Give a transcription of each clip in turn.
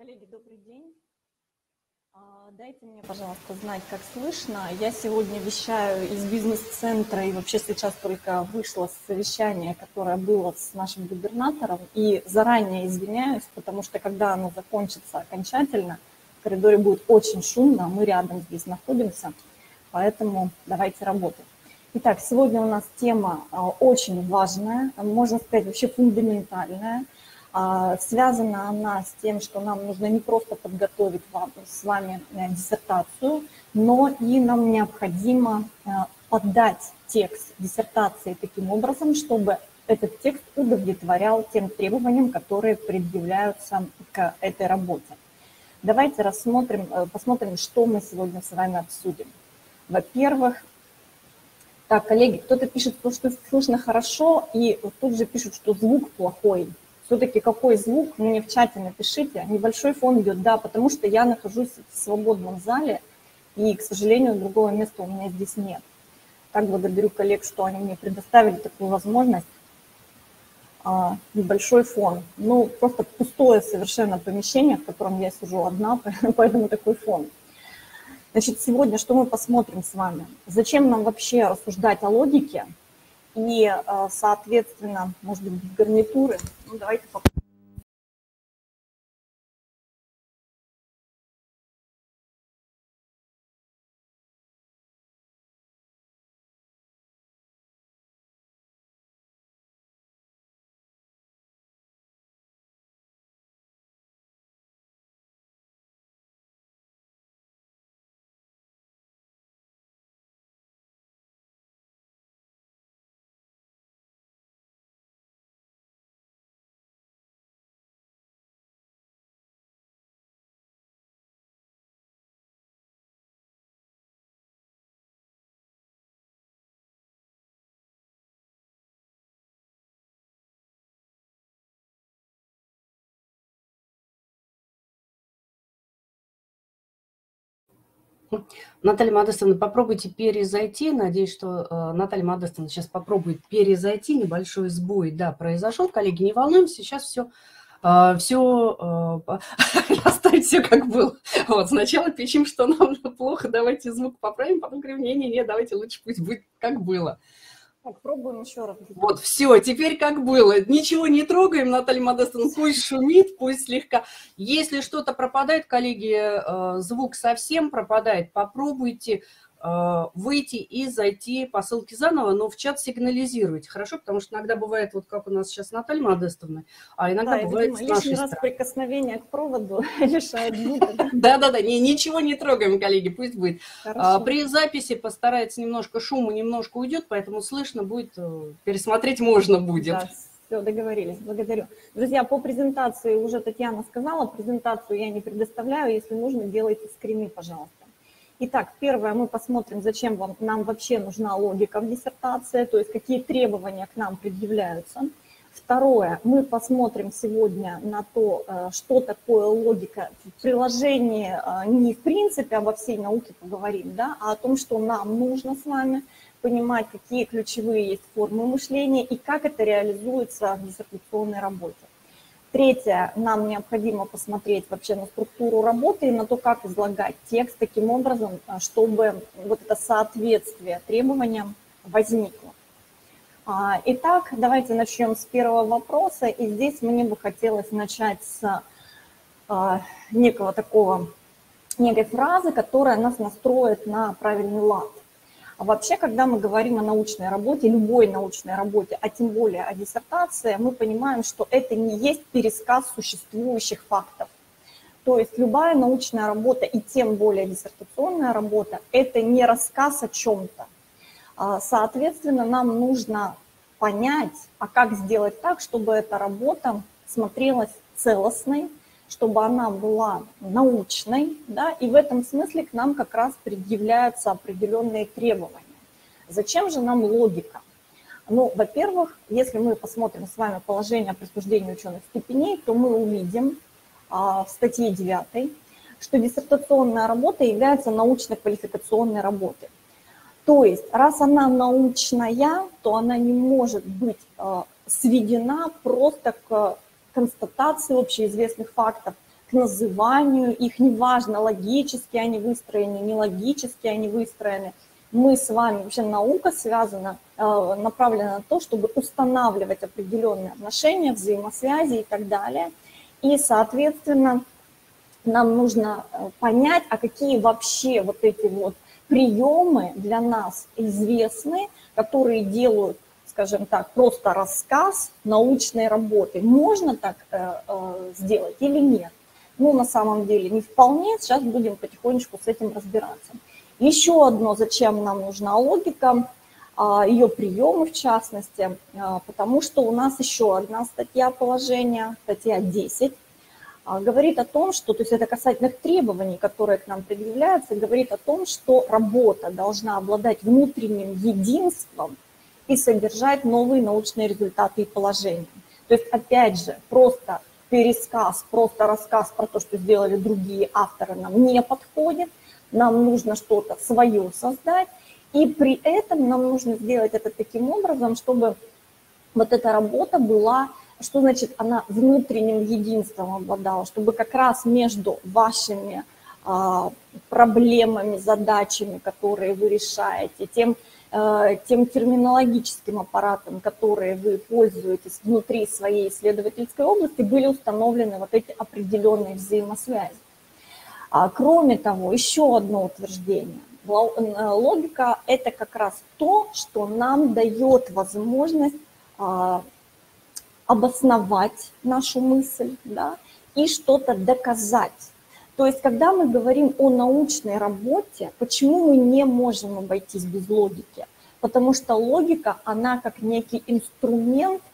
Коллеги, добрый день. Дайте мне, пожалуйста, знать, как слышно. Я сегодня вещаю из бизнес-центра и вообще сейчас только вышла с совещания, которое было с нашим губернатором. И заранее извиняюсь, потому что когда оно закончится окончательно, в коридоре будет очень шумно, мы рядом здесь находимся, поэтому давайте работать. Итак, сегодня у нас тема очень важная, можно сказать, вообще фундаментальная. Связана она с тем, что нам нужно не просто подготовить с вами диссертацию, но и нам необходимо подать текст диссертации таким образом, чтобы этот текст удовлетворял тем требованиям, которые предъявляются к этой работе. Давайте посмотрим, что мы сегодня с вами обсудим. Во-первых, так, коллеги, кто-то пишет, что слышно хорошо, и тут же пишут, что звук плохой. Все-таки какой звук, мне в чате напишите. Небольшой фон идет, да, потому что я нахожусь в свободном зале, и, к сожалению, другого места у меня здесь нет. Так, благодарю коллег, что они мне предоставили такую возможность. Небольшой фон. Ну, просто пустое совершенно помещение, в котором я сижу одна, поэтому такой фон. Значит, сегодня что мы посмотрим с вами? Зачем нам вообще рассуждать о логике? И, соответственно, может быть, гарнитуры. Ну, давайте попробуем. Наталья Модестовна, попробуйте перезайти. Надеюсь, что Наталья Модестовна сейчас попробует перезайти. Небольшой сбой, да, произошел. Коллеги, не волнуемся, сейчас все оставить все как было. Вот, сначала пишем, что нам плохо, давайте звук поправим, потом говорим, не-не-не, давайте лучше пусть будет как было. Так, пробуем еще раз. Вот, все, теперь как было. Ничего не трогаем, Наталья Модестовна, пусть шумит, пусть слегка. Если что-то пропадает, коллеги, звук совсем пропадает, попробуйте выйти и зайти по ссылке заново, но в чат сигнализируйте, хорошо? Потому что иногда бывает, вот как у нас сейчас Наталья Модестовна, а иногда да, бывает видимо, лишний раз прикосновение к проводу лишает звука. Да-да-да, ничего не трогаем, коллеги, пусть будет. При записи постарается немножко шума, немножко уйдет, поэтому слышно будет, пересмотреть можно будет. Да, все, договорились, благодарю. Друзья, по презентации уже Татьяна сказала, презентацию я не предоставляю, если нужно, делайте скрины, пожалуйста. Итак, первое, мы посмотрим, зачем нам вообще нужна логика в диссертации, то есть какие требования к нам предъявляются. Второе, мы посмотрим сегодня на то, что такое логика в приложении, не в принципе, а во всей науке поговорим, да, а о том, что нам нужно с вами понимать, какие ключевые есть формы мышления и как это реализуется в диссертационной работе. Третье, нам необходимо посмотреть вообще на структуру работы и на то, как излагать текст таким образом, чтобы вот это соответствие требованиям возникло. Итак, давайте начнем с первого вопроса. И здесь мне бы хотелось начать с некой фразы, которая нас настроит на правильный лад. А вообще, когда мы говорим о научной работе, любой научной работе, а тем более о диссертации, мы понимаем, что это не есть пересказ существующих фактов. То есть любая научная работа, и тем более диссертационная работа, это не рассказ о чем-то. Соответственно, нам нужно понять, а как сделать так, чтобы эта работа смотрелась целостной, чтобы она была научной, да, и в этом смысле к нам как раз предъявляются определенные требования. Зачем же нам логика? Ну, во-первых, если мы посмотрим с вами положение о присуждении ученых степеней, то мы увидим в статье 9, что диссертационная работа является научно-квалификационной работой. То есть, раз она научная, то она не может быть сведена просто к констатации общеизвестных фактов, к к называнию их, неважно, логически они выстроены, не логически они выстроены. Мы с вами, вообще наука связана, направлена на то, чтобы устанавливать определенные отношения, взаимосвязи и так далее. И, соответственно, нам нужно понять, а какие вообще вот эти вот приемы для нас известны, которые делают, скажем так, просто рассказ научной работы. Можно так сделать или нет? Ну, на самом деле, не вполне. Сейчас будем потихонечку с этим разбираться. Еще одно, зачем нам нужна логика, ее приемы в частности, потому что у нас еще одна статья положения, статья 10, говорит о том, что, то есть это касательно требований, которые к нам предъявляются, говорит о том, что работа должна обладать внутренним единством и содержать новые научные результаты и положения. То есть, опять же, просто пересказ, просто рассказ про то, что сделали другие авторы, нам не подходит. Нам нужно что-то свое создать, и при этом нам нужно сделать это таким образом, чтобы вот эта работа была, что значит она внутренним единством обладала, чтобы как раз между вашими проблемами, задачами, которые вы решаете, тем терминологическим аппаратом, который вы пользуетесь внутри своей исследовательской области, были установлены вот эти определенные взаимосвязи. Кроме того, еще одно утверждение. Логика – это как раз то, что нам дает возможность обосновать нашу мысль, да, и что-то доказать. То есть, когда мы говорим о научной работе, почему мы не можем обойтись без логики? Потому что логика, она как некий инструмент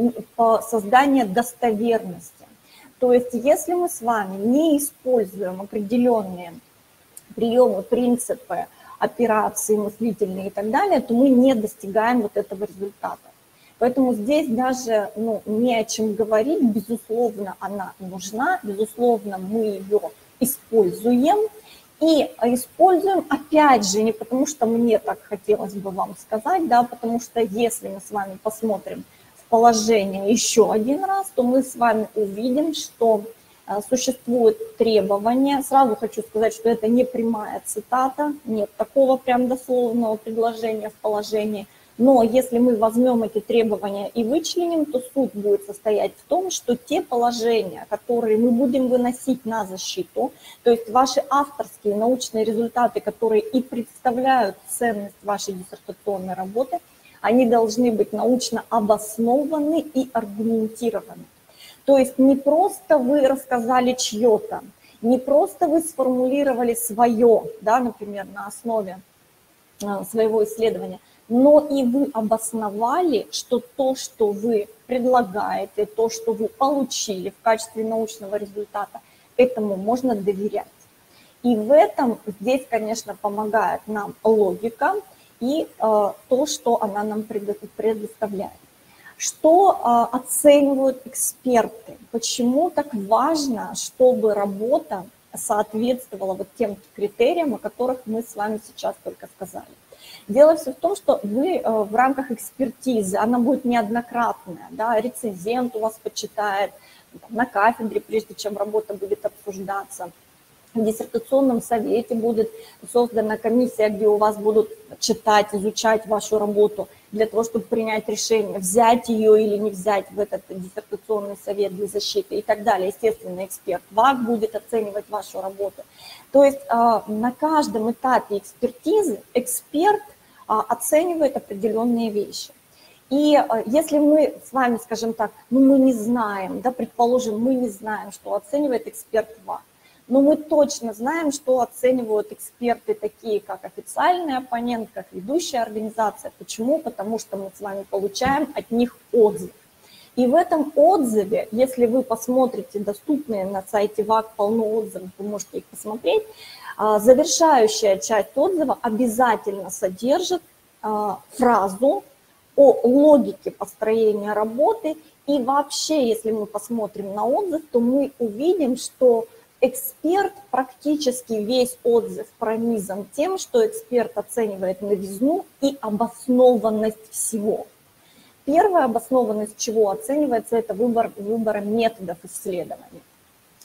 создания достоверности. То есть, если мы с вами не используем определенные приемы, принципы, операции мыслительные и так далее, то мы не достигаем вот этого результата. Поэтому здесь даже не о чем говорить, безусловно, она нужна, безусловно, мы ее используем. И используем, опять же, не потому что мне так хотелось бы вам сказать, да, потому что если мы с вами посмотрим положение еще один раз, то мы с вами увидим, что существует требование. Сразу хочу сказать, что это не прямая цитата, нет такого прям дословного предложения в положении. Но если мы возьмем эти требования и вычленим, то суть будет состоять в том, что те положения, которые мы будем выносить на защиту, то есть ваши авторские научные результаты, которые и представляют ценность вашей диссертационной работы, они должны быть научно обоснованы и аргументированы. То есть не просто вы рассказали чье-то, не просто вы сформулировали свое, да, например, на основе своего исследования, но и вы обосновали, что то, что вы предлагаете, то, что вы получили в качестве научного результата, этому можно доверять. И в этом здесь, конечно, помогает нам логика и то, что она нам предоставляет. Что оценивают эксперты? Почему так важно, чтобы работа соответствовала вот тем критериям, о которых мы с вами сейчас только сказали? Дело все в том, что вы в рамках экспертизы, она будет неоднократная, да, рецензент у вас почитает на кафедре, прежде чем работа будет обсуждаться. В диссертационном совете будет создана комиссия, где у вас будут читать, изучать вашу работу для того, чтобы принять решение, взять ее или не взять в этот диссертационный совет для защиты и так далее. Естественно, эксперт ВАК будет оценивать вашу работу. То есть на каждом этапе экспертизы эксперт оценивает определенные вещи. И если мы с вами, скажем так, мы не знаем, да, предположим, мы не знаем, что оценивает эксперт ВАК, но мы точно знаем, что оценивают эксперты такие, как официальный оппонент, как ведущая организация. Почему? Потому что мы с вами получаем от них отзыв. И в этом отзыве, если вы посмотрите, доступные на сайте ВАК полно отзывов, вы можете их посмотреть, завершающая часть отзыва обязательно содержит фразу о логике построения работы. И вообще, если мы посмотрим на отзыв, то мы увидим, что эксперт, практически весь отзыв пронизан тем, что эксперт оценивает новизну и обоснованность всего. Первая обоснованность чего оценивается, это выбор методов исследования.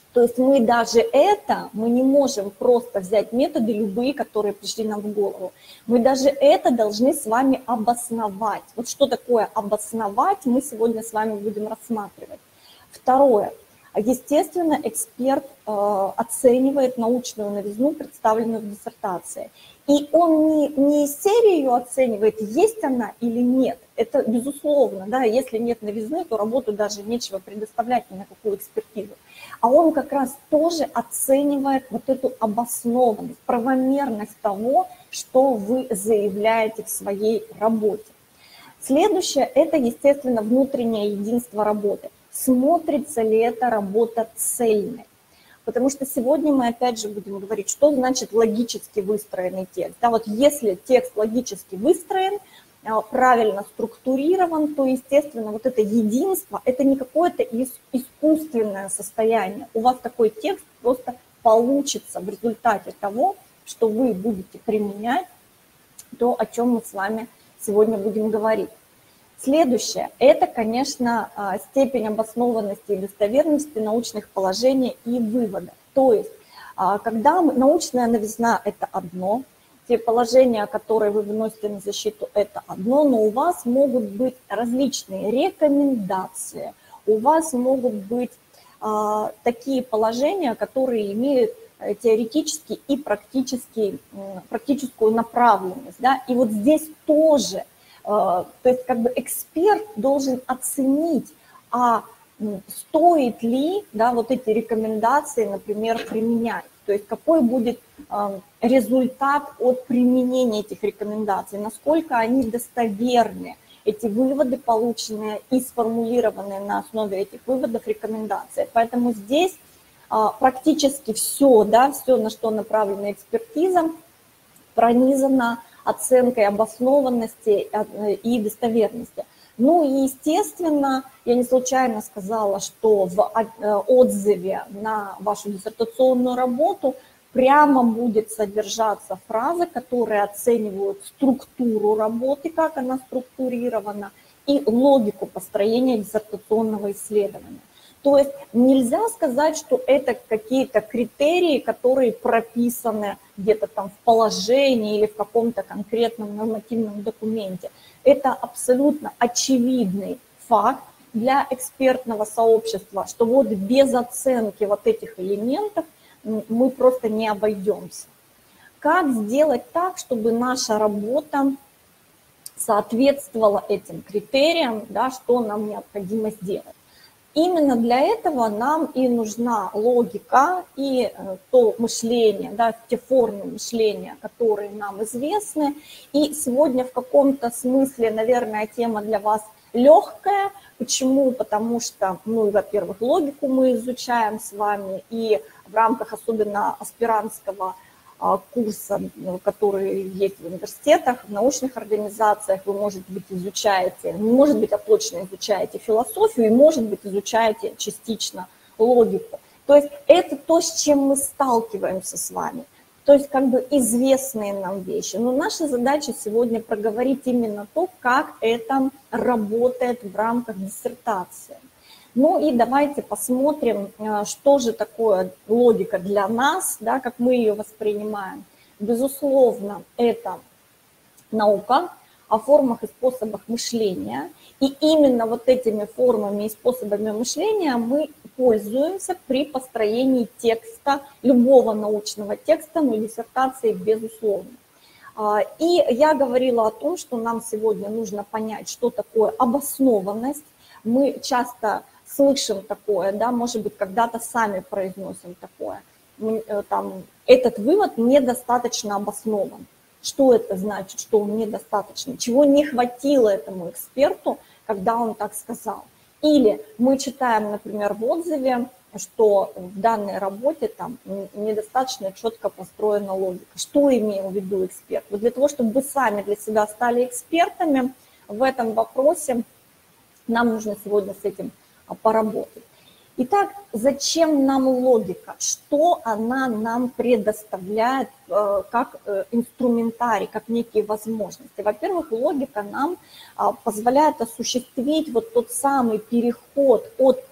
То есть мы даже это, мы не можем просто взять методы любые, которые пришли нам в голову. Мы даже это должны с вами обосновать. Вот что такое обосновать, мы сегодня с вами будем рассматривать. Второе. Естественно, эксперт оценивает научную новизну, представленную в диссертации. И он не из серии ее оценивает, есть она или нет. Это безусловно, да, если нет новизны, то работу даже нечего предоставлять ни на какую экспертизу. А он как раз тоже оценивает вот эту обоснованность, правомерность того, что вы заявляете в своей работе. Следующее – это, естественно, внутреннее единство работы. Смотрится ли эта работа цельной? Потому что сегодня мы опять же будем говорить, что значит логически выстроенный текст. Да, вот если текст логически выстроен, правильно структурирован, то, естественно, вот это единство, это не какое-то искусственное состояние. У вас такой текст просто получится в результате того, что вы будете применять то, о чем мы с вами сегодня будем говорить. Следующее – это, конечно, степень обоснованности и достоверности научных положений и выводов. То есть, когда научная новизна – это одно, те положения, которые вы выносите на защиту – это одно, но у вас могут быть различные рекомендации, у вас могут быть такие положения, которые имеют теоретически и практическую направленность. Да? И вот здесь тоже, то есть как бы эксперт должен оценить, стоит ли, да, вот эти рекомендации, например, применять. То есть какой будет результат от применения этих рекомендаций, насколько они достоверны, эти выводы, полученные и сформулированные на основе этих выводов рекомендаций. Поэтому здесь практически все, да, все, на что направлена экспертиза, пронизано оценкой обоснованности и достоверности. Ну и, естественно, я не случайно сказала, что в отзыве на вашу диссертационную работу прямо будет содержаться фразы, которые оценивают структуру работы, как она структурирована, и логику построения диссертационного исследования. То есть нельзя сказать, что это какие-то критерии, которые прописаны где-то там в положении или в каком-то конкретном нормативном документе. Это абсолютно очевидный факт для экспертного сообщества, что вот без оценки вот этих элементов мы просто не обойдемся. Как сделать так, чтобы наша работа соответствовала этим критериям, да, что нам необходимо сделать? Именно для этого нам и нужна логика и то мышление, да, те формы мышления, которые нам известны. И сегодня в каком-то смысле, наверное, тема для вас легкая. Почему? Потому что, ну, во-первых, логику мы изучаем с вами, и в рамках особенно аспирантского курса, который есть в университетах, в научных организациях, вы, может быть, изучаете, не может быть, а точно изучаете философию, и, может быть, изучаете частично логику. То есть это то, с чем мы сталкиваемся с вами. То есть как бы известные нам вещи. Но наша задача сегодня проговорить именно то, как это работает в рамках диссертации. Ну и давайте посмотрим, что же такое логика для нас, да, как мы ее воспринимаем. Безусловно, это наука о формах и способах мышления. И именно вот этими формами и способами мышления мы пользуемся при построении текста, любого научного текста, но диссертации безусловно. И я говорила о том, что нам сегодня нужно понять, что такое обоснованность. Мы часто слышим такое, да, может быть, когда-то сами произносим такое. Там, этот вывод недостаточно обоснован. Что это значит, что он недостаточно? Чего не хватило этому эксперту, когда он так сказал? Или мы читаем, например, в отзыве, что в данной работе там недостаточно четко построена логика. Что имел в виду эксперт? Вот для того, чтобы вы сами для себя стали экспертами в этом вопросе, нам нужно сегодня с этим поработать. Итак, зачем нам логика? Что она нам предоставляет как инструментарий, как некие возможности? Во-первых, логика нам позволяет осуществить вот тот самый переход от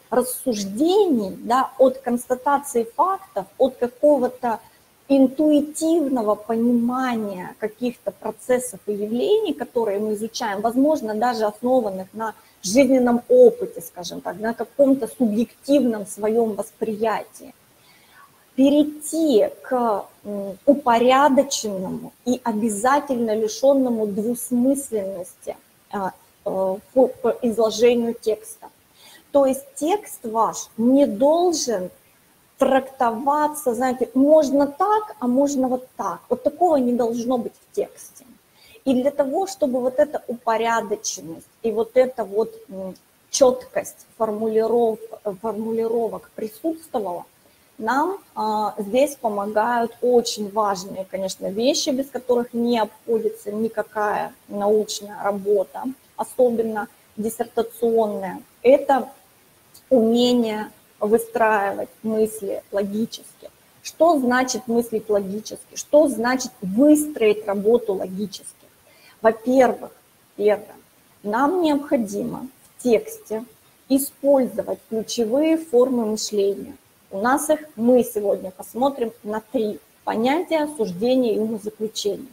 рассуждений, да, от констатации фактов, от какого-то интуитивного понимания каких-то процессов и явлений, которые мы изучаем, возможно, даже основанных на жизненном опыте, скажем так, на каком-то субъективном своем восприятии, перейти к упорядоченному и обязательно лишенному двусмысленности по изложению текста. То есть текст ваш не должен трактоваться, знаете, можно так, а можно вот так. Вот такого не должно быть в тексте. И для того, чтобы вот эта упорядоченность и вот эта вот четкость формулировок присутствовала, нам здесь помогают очень важные, конечно, вещи, без которых не обходится никакая научная работа, особенно диссертационная. Это умение выстраивать мысли логически. Что значит мыслить логически? Что значит выстроить работу логически? Во-первых, первое, нам необходимо в тексте использовать ключевые формы мышления. У нас их, мы сегодня посмотрим на 3: понятия, суждения и умозаключения.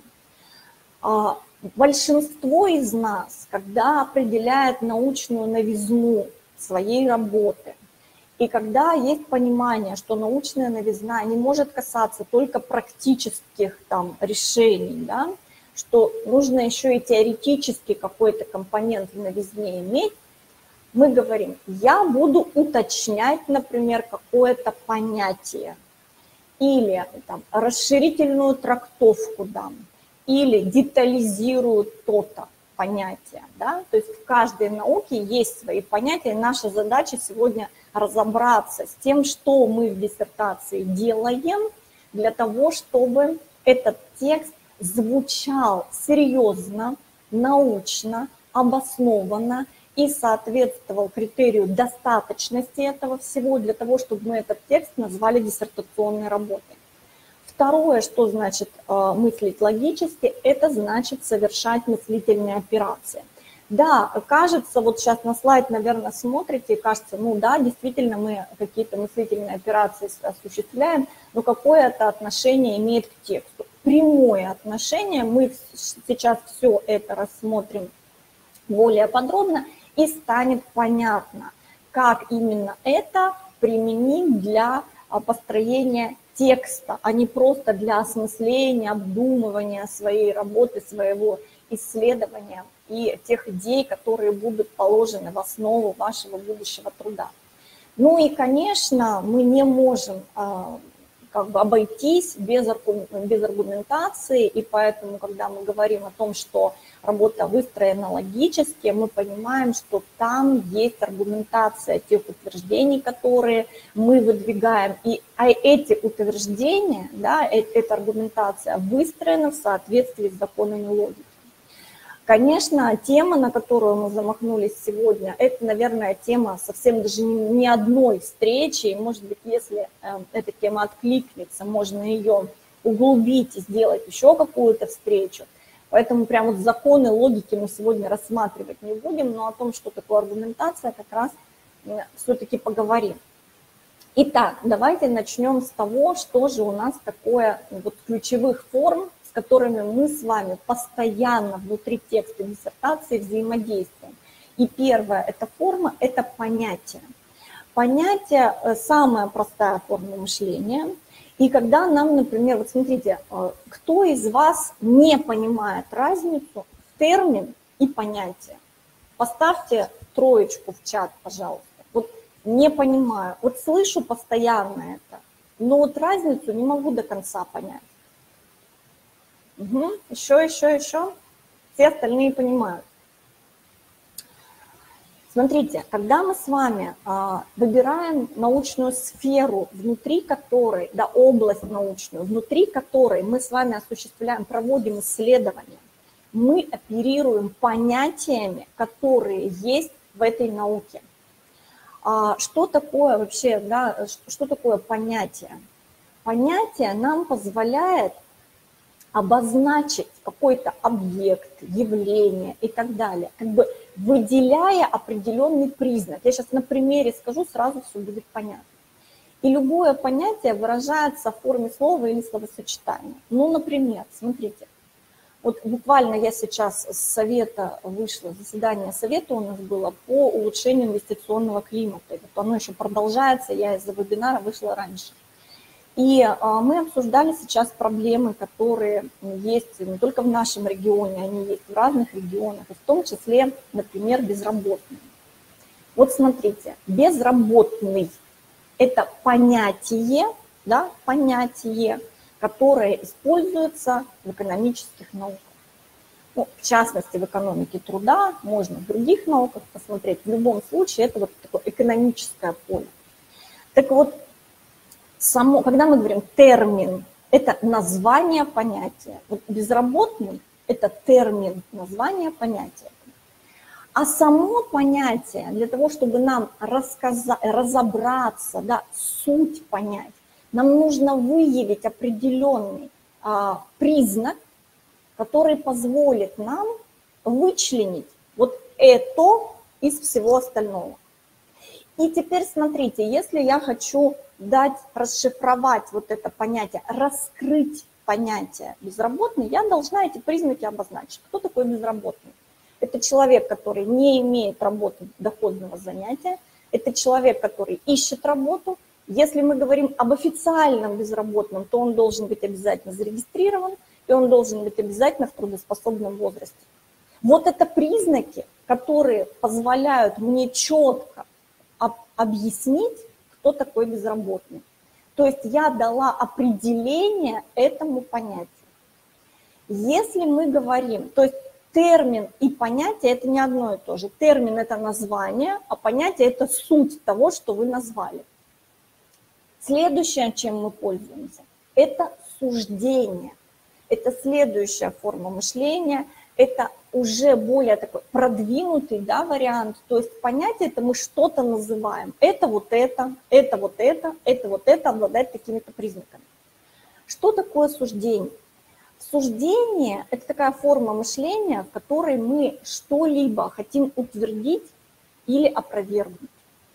Большинство из нас, когда определяет научную новизну своей работы, и когда есть понимание, что научная новизна не может касаться только практических там решений, да, что нужно еще и теоретический какой-то компонент в новизне иметь, мы говорим, я буду уточнять, например, какое-то понятие, или там, расширительную трактовку дам, или детализирую то-то понятие. Да? То есть в каждой науке есть свои понятия, и наша задача сегодня разобраться с тем, что мы в диссертации делаем, для того, чтобы этот текст звучал серьезно, научно, обоснованно и соответствовал критерию достаточности этого всего для того, чтобы мы этот текст назвали диссертационной работой. Второе, что значит мыслить логически, это значит совершать мыслительные операции. Да, кажется, вот сейчас на слайд, наверное, смотрите, и кажется, ну да, действительно мы какие-то мыслительные операции осуществляем, но какое это отношение имеет к тексту? Прямое отношение, мы сейчас все это рассмотрим более подробно, и станет понятно, как именно это применить для построения текста, а не просто для осмысления, обдумывания своей работы, своего исследования и тех идей, которые будут положены в основу вашего будущего труда. Ну и, конечно, мы не можем как бы обойтись без аргументации, и поэтому, когда мы говорим о том, что работа выстроена логически, мы понимаем, что там есть аргументация тех утверждений, которые мы выдвигаем, и эти утверждения, да, эта аргументация выстроена в соответствии с законами логики. Конечно, тема, на которую мы замахнулись сегодня, это, наверное, тема совсем даже не одной встречи. И, может быть, если эта тема откликнется, можно ее углубить и сделать еще какую-то встречу. Поэтому прям вот законы логики мы сегодня рассматривать не будем, но о том, что такое аргументация, как раз все-таки поговорим. Итак, давайте начнем с того, что же у нас такое вот ключевых форм, с которыми мы с вами постоянно внутри текста диссертации взаимодействуем. И первая эта форма – это понятие. Понятие – самая простая форма мышления. И когда нам, например, вот смотрите, кто из вас не понимает разницу в термин и понятие? Поставьте троечку в чат, пожалуйста. Вот не понимаю. Вот слышу постоянно это, но вот разницу не могу до конца понять. Угу. Еще. Все остальные понимают. Смотрите, когда мы с вами выбираем научную сферу, внутри которой, да, область научную, внутри которой мы с вами осуществляем, проводим исследования, мы оперируем понятиями, которые есть в этой науке. Что такое вообще, да, что такое понятие? Понятие нам позволяет обозначить какой-то объект, явление и так далее, как бы выделяя определенный признак. Я сейчас на примере скажу, сразу все будет понятно. И любое понятие выражается в форме слова или словосочетания. Ну, например, смотрите, вот буквально я сейчас с совета вышла, заседание совета у нас было по улучшению инвестиционного климата. И вот оно еще продолжается, я из-за вебинара вышла раньше. И мы обсуждали сейчас проблемы, которые есть не только в нашем регионе, они есть в разных регионах, и в том числе, например, безработные. Вот смотрите, безработный – это понятие, да, понятие, которое используется в экономических науках. Ну, в частности, в экономике труда, можно в других науках посмотреть. В любом случае, это вот такое экономическое поле. Так вот, когда мы говорим термин, это название понятия. Вот безработный – это термин, название понятия. А само понятие, для того, чтобы нам разобраться, да, суть понять, нам нужно выявить определенный признак, который позволит нам вычленить вот это из всего остального. И теперь смотрите, если я хочу расшифровать вот это понятие, раскрыть понятие безработный, я должна эти признаки обозначить. Кто такой безработный? Это человек, который не имеет работы, доходного занятия, это человек, который ищет работу. Если мы говорим об официальном безработном, то он должен быть обязательно зарегистрирован, и он должен быть обязательно в трудоспособном возрасте. Вот это признаки, которые позволяют мне четко объяснить, кто такой безработный. То есть я дала определение этому понятию. Если мы говорим, то есть термин и понятие – это не одно и то же. Термин – это название, а понятие – это суть того, что вы назвали. Следующее, чем мы пользуемся, это суждение. Это следующая форма мышления, это уже более такой продвинутый, да, вариант. То есть понятие – это мы что-то называем. Это вот это, это вот это, это вот это обладает такими-то признаками. Что такое суждение? Суждение – это такая форма мышления, в которой мы что-либо хотим утвердить или опровергнуть.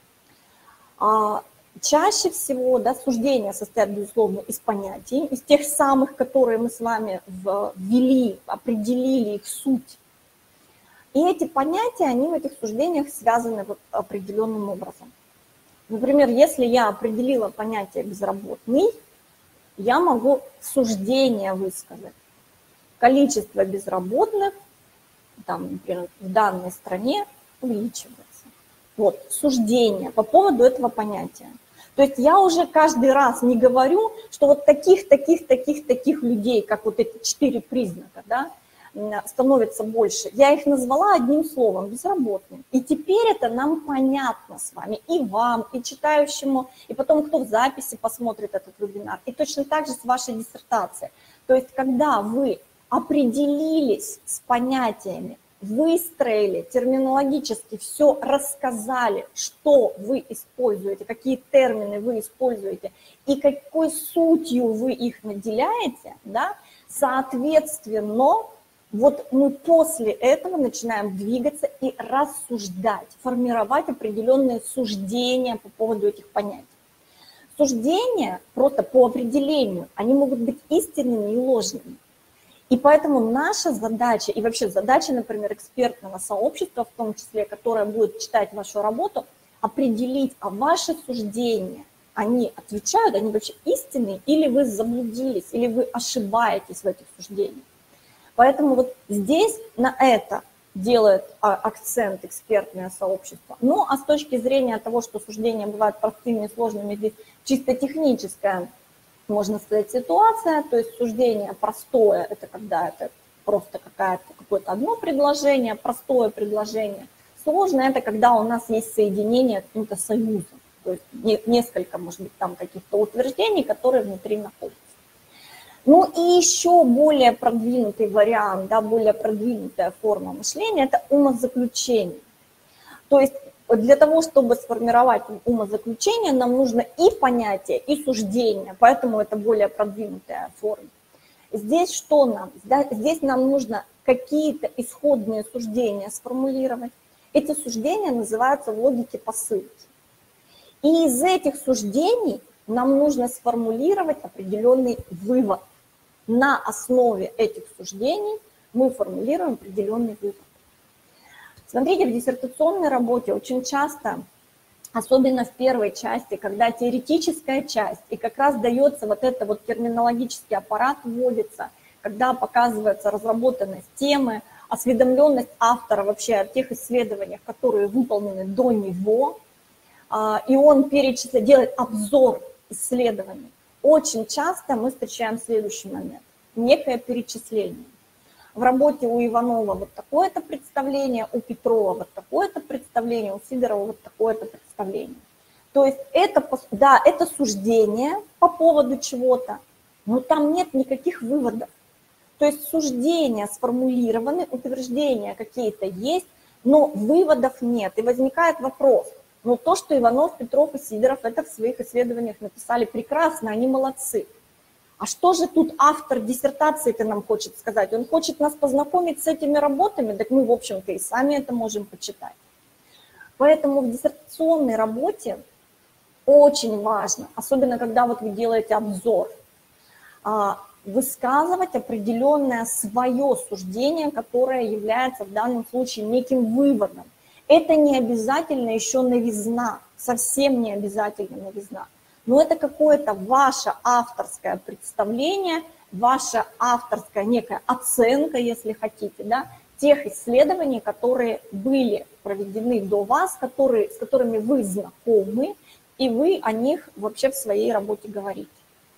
Чаще всего, да, суждения состоят, безусловно, из понятий, из тех самых, которые мы с вами ввели, определили их суть. И эти понятия, они в этих суждениях связаны вот определенным образом. Например, если я определила понятие безработный, я могу суждение высказать. Количество безработных, там, например, в данной стране увеличивается. Вот, суждение по поводу этого понятия. То есть я уже каждый раз не говорю, что вот таких людей, как вот эти 4 признака, да, становится больше. Я их назвала одним словом – безработным. И теперь это нам понятно с вами, и вам, и читающему, и потом, кто в записи посмотрит этот вебинар. И точно так же с вашей диссертацией. То есть когда вы определились с понятиями, выстроили терминологически, все рассказали, что вы используете, какие термины вы используете и какой сутью вы их наделяете, да, соответственно, вот мы после этого начинаем двигаться и рассуждать, формировать определенные суждения по поводу этих понятий. Суждения просто по определению, они могут быть истинными и ложными. И поэтому наша задача, и вообще задача, например, экспертного сообщества, в том числе, которое будет читать вашу работу, определить, а ваши суждения, они отвечают, они вообще истинные, или вы заблудились, или вы ошибаетесь в этих суждениях. Поэтому вот здесь на это делает акцент экспертное сообщество. Ну, а с точки зрения того, что суждения бывают простыми и сложными, здесь чисто техническая, можно сказать, ситуация, то есть суждение простое, это когда это просто какое-то одно предложение, простое предложение. Сложное – это когда у нас есть соединение каким-то союзом, то есть несколько, может быть, там каких-то утверждений, которые внутри находятся. Ну и еще более продвинутый вариант, да, более продвинутая форма мышления – это умозаключение. То есть для того, чтобы сформировать умозаключение, нам нужно и понятие, и суждение, поэтому это более продвинутая форма. Здесь что нам? Здесь нам нужно какие-то исходные суждения сформулировать. Эти суждения называются в логике посылки. И из этих суждений нам нужно сформулировать определенный вывод. На основе этих суждений мы формулируем определенный вывод. Смотрите, в диссертационной работе очень часто, особенно в первой части, когда теоретическая часть, и как раз дается вот это вот терминологический аппарат вводится, когда показывается разработанность темы, осведомленность автора вообще о тех исследованиях, которые выполнены до него, и он делает обзор исследований. Очень часто мы встречаем следующий момент. Некое перечисление. В работе у Иванова вот такое-то представление, у Петрова вот такое-то представление, у Сидорова вот такое-то представление. То есть это, да, это суждение по поводу чего-то, но там нет никаких выводов. То есть суждения сформулированы, утверждения какие-то есть, но выводов нет. И возникает вопрос. Но то, что Иванов, Петров и Сидоров это в своих исследованиях написали прекрасно, они молодцы. А что же тут автор диссертации-то нам хочет сказать? Он хочет нас познакомить с этими работами, так мы, в общем-то, и сами это можем почитать. Поэтому в диссертационной работе очень важно, особенно когда вот вы делаете обзор, высказывать определенное свое суждение, которое является в данном случае неким выводом. Это не обязательно еще новизна, совсем не обязательно новизна. Но это какое-то ваше авторское представление, ваша авторская некая оценка, если хотите, да, тех исследований, которые были проведены до вас, с которыми вы знакомы, и вы о них вообще в своей работе говорите.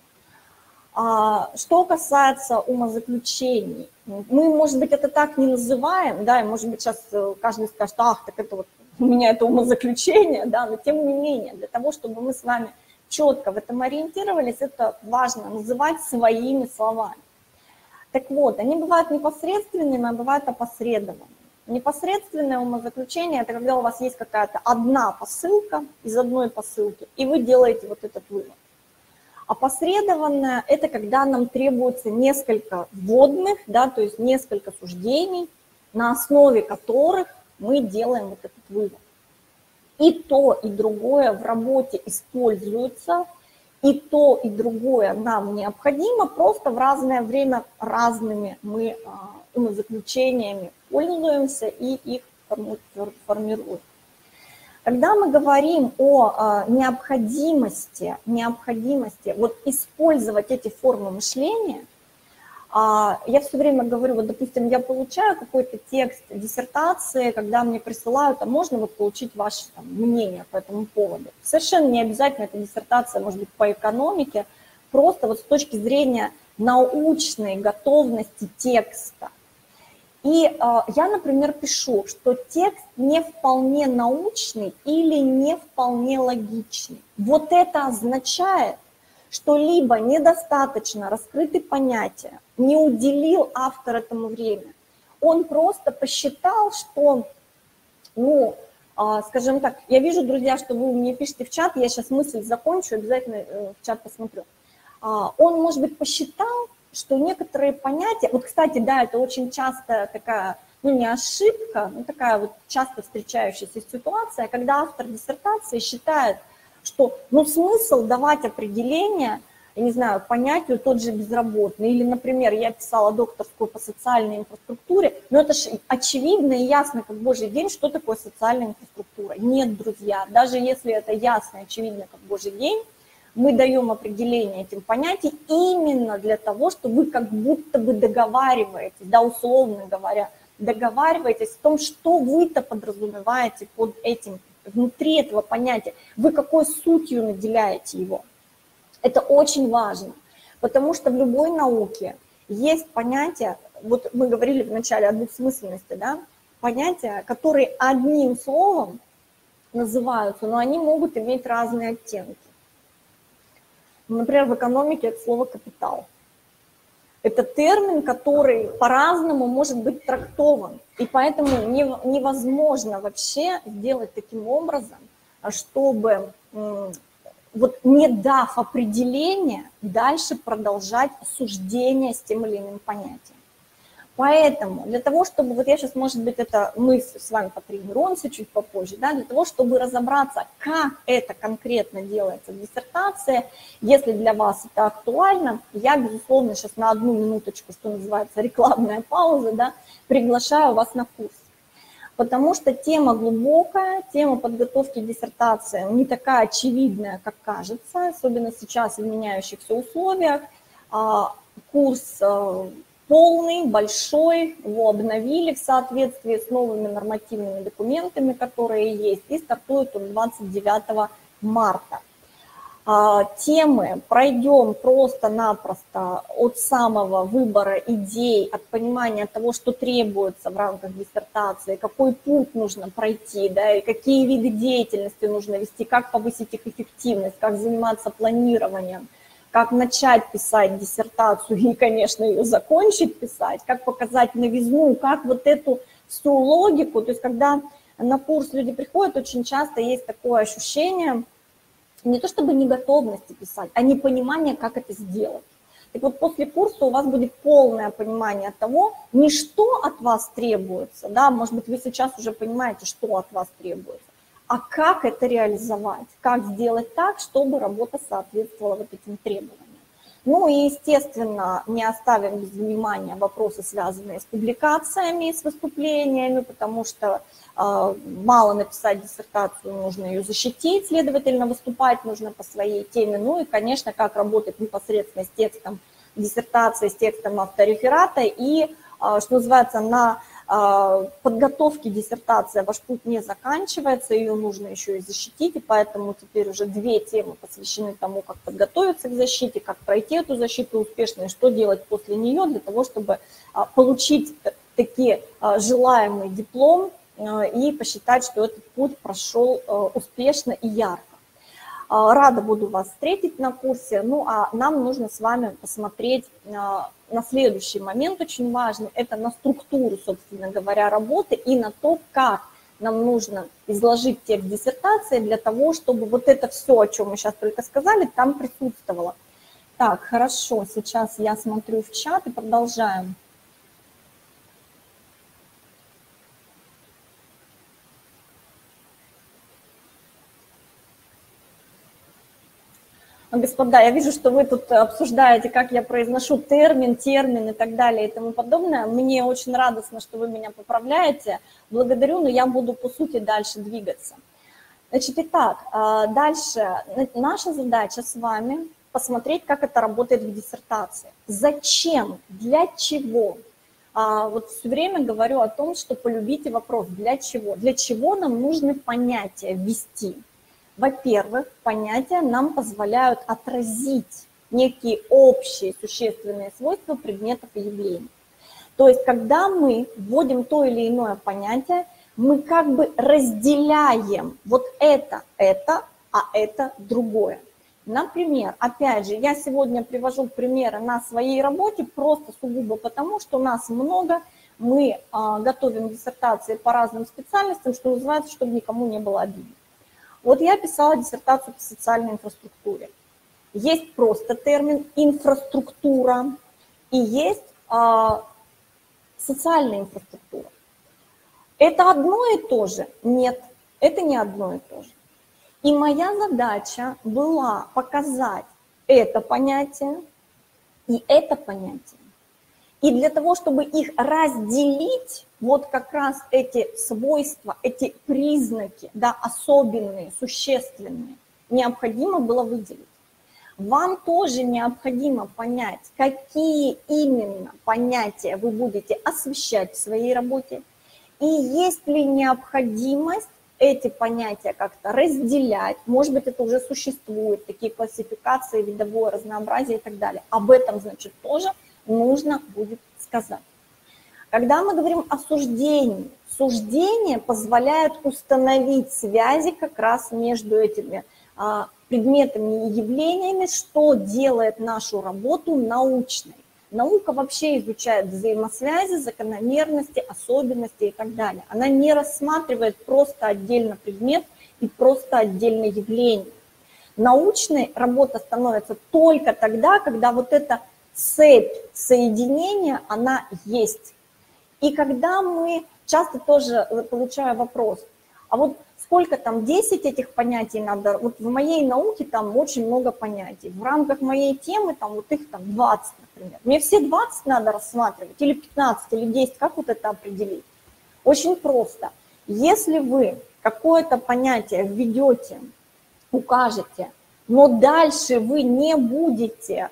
Что касается умозаключений, мы, может быть, это так не называем, да, и, может быть, сейчас каждый скажет, ах, так это вот у меня это умозаключение, да, но тем не менее, для того, чтобы мы с вами четко в этом ориентировались, это важно называть своими словами. Так вот, они бывают непосредственными, а бывают опосредованными. Непосредственное умозаключение – это когда у вас есть какая-то одна посылка из одной посылки, и вы делаете вот этот вывод. Опосредованное – это когда нам требуется несколько вводных, да, то есть несколько суждений, на основе которых мы делаем вот этот вывод. И то, и другое в работе используется, и то, и другое нам необходимо, просто в разное время разными мы умозаключениями пользуемся и их формируем. Когда мы говорим о необходимости вот использовать эти формы мышления, я все время говорю, вот, допустим, я получаю какой-то текст диссертации, когда мне присылают, а можно вот получить ваше там мнение по этому поводу. Совершенно не обязательно эта диссертация может быть по экономике, просто вот с точки зрения научной готовности текста. И я, например, пишу, что текст не вполне научный или не вполне логичный. Вот это означает, что либо недостаточно раскрыты понятия, не уделил автор этому время. Он просто посчитал, что, ну, скажем так, я вижу, друзья, что вы мне пишете в чат, я сейчас мысль закончу, обязательно в чат посмотрю. Он, может быть, посчитал, что некоторые понятия, вот, кстати, да, это очень часто такая, ну, не ошибка, но такая вот часто встречающаяся ситуация, когда автор диссертации считает, что, ну, смысл давать определение, я не знаю, понятию тот же безработный, или, например, я писала докторскую по социальной инфраструктуре, но это же очевидно и ясно, как божий день, что такое социальная инфраструктура. Нет, друзья, даже если это ясно и очевидно, как божий день, мы даем определение этим понятиям именно для того, чтобы вы как будто бы договариваетесь, да, условно говоря, договариваетесь в том, что вы-то подразумеваете под этим, внутри этого понятия, вы какой сутью наделяете его. Это очень важно, потому что в любой науке есть понятия, вот мы говорили вначале о двусмысленности, да, понятия, которые одним словом называются, но они могут иметь разные оттенки. Например, в экономике это слово «капитал». Это термин, который по-разному может быть трактован, и поэтому невозможно вообще сделать таким образом, чтобы вот не дав определения, дальше продолжать суждение с тем или иным понятием. Поэтому для того, чтобы, вот я сейчас, может быть, это мы с вами потренируемся чуть попозже, да, для того, чтобы разобраться, как это конкретно делается в диссертации, если для вас это актуально, я, безусловно, сейчас на одну минуточку, что называется, рекламная пауза, да, приглашаю вас на курс. Потому что тема глубокая, тема подготовки диссертации не такая очевидная, как кажется, особенно сейчас в меняющихся условиях. Курс полный, большой, его обновили в соответствии с новыми нормативными документами, которые есть, и стартует он 29 марта. Темы пройдем просто-напросто от самого выбора идей, от понимания того, что требуется в рамках диссертации, какой путь нужно пройти, да, и какие виды деятельности нужно вести, как повысить их эффективность, как заниматься планированием, как начать писать диссертацию и, конечно, ее закончить писать, как показать новизну, как вот эту всю логику. То есть когда на курс люди приходят, очень часто есть такое ощущение, не то чтобы неготовности писать, а непонимание, как это сделать. Так вот, после курса у вас будет полное понимание того, не что от вас требуется, да, может быть, вы сейчас уже понимаете, что от вас требуется, а как это реализовать, как сделать так, чтобы работа соответствовала вот этим требованиям. Ну и, естественно, не оставим без внимания вопросы, связанные с публикациями, с выступлениями, потому что мало написать диссертацию, нужно ее защитить, следовательно, выступать нужно по своей теме. Ну и, конечно, как работать непосредственно с текстом диссертации, с текстом автореферата и, что называется, на подготовке диссертации ваш путь не заканчивается, ее нужно еще и защитить, и поэтому теперь уже 2 темы посвящены тому, как подготовиться к защите, как пройти эту защиту успешно и что делать после нее для того, чтобы получить таки желаемый диплом и посчитать, что этот путь прошел успешно и ярко. Рада буду вас встретить на курсе. Ну, а нам нужно с вами посмотреть на следующий момент очень важный. Это на структуру, собственно говоря, работы и на то, как нам нужно изложить текст диссертации для того, чтобы вот это все, о чем мы сейчас только сказали, там присутствовало. Так, хорошо, сейчас я смотрю в чат и продолжаем. Господа, я вижу, что вы тут обсуждаете, как я произношу термин и так далее и тому подобное. Мне очень радостно, что вы меня поправляете. Благодарю, но я буду по сути дальше двигаться. Значит, итак, дальше наша задача с вами посмотреть, как это работает в диссертации. Зачем, для чего? Вот все время говорю о том, что полюбите вопрос, для чего? Для чего нам нужны понятия ввести? Во-первых, понятия нам позволяют отразить некие общие существенные свойства предметов и явлений. То есть, когда мы вводим то или иное понятие, мы как бы разделяем вот это, а это другое. Например, опять же, я сегодня привожу примеры на своей работе просто сугубо потому, что нас много, мы готовим диссертации по разным специальностям, что называется, чтобы никому не было обидно. Вот я писала диссертацию по социальной инфраструктуре. Есть просто термин инфраструктура и есть социальная инфраструктура. Это одно и то же? Нет, это не одно и то же. И моя задача была показать это понятие и это понятие. И для того, чтобы их разделить, вот как раз эти свойства, эти признаки, да, особенные, существенные, необходимо было выделить. Вам тоже необходимо понять, какие именно понятия вы будете освещать в своей работе, и есть ли необходимость эти понятия как-то разделять, может быть, это уже существует, такие классификации, видовое разнообразие и так далее. Об этом, значит, тоже нужно будет сказать. Когда мы говорим о суждении, суждение позволяет установить связи как раз между этими предметами и явлениями, что делает нашу работу научной. Наука вообще изучает взаимосвязи, закономерности, особенности и так далее. Она не рассматривает просто отдельно предмет и просто отдельное явление. Научной работа становится только тогда, когда вот эта цепь соединения, она есть. И когда мы часто тоже получаю вопрос, а вот сколько там, 10 этих понятий надо, вот в моей науке там очень много понятий, в рамках моей темы там вот их там 20, например. Мне все 20 надо рассматривать, или 15, или 10, как вот это определить? Очень просто. Если вы какое-то понятие введете, укажете, но дальше вы не будете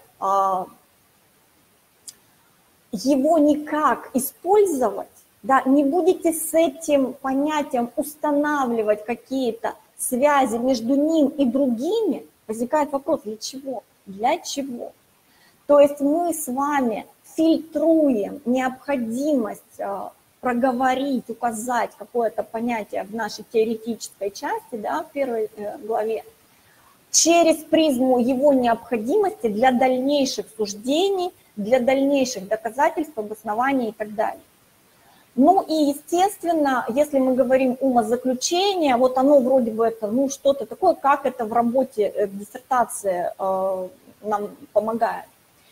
его никак использовать, да, не будете с этим понятием устанавливать какие-то связи между ним и другими, возникает вопрос, для чего? Для чего? То есть мы с вами фильтруем необходимость проговорить, указать какое-то понятие в нашей теоретической части, да, в первой главе, через призму его необходимости для дальнейших суждений, для дальнейших доказательств, обоснований и так далее. Ну и, естественно, если мы говорим умозаключение, вот оно вроде бы это, ну, что-то такое, как это в работе диссертации нам помогает.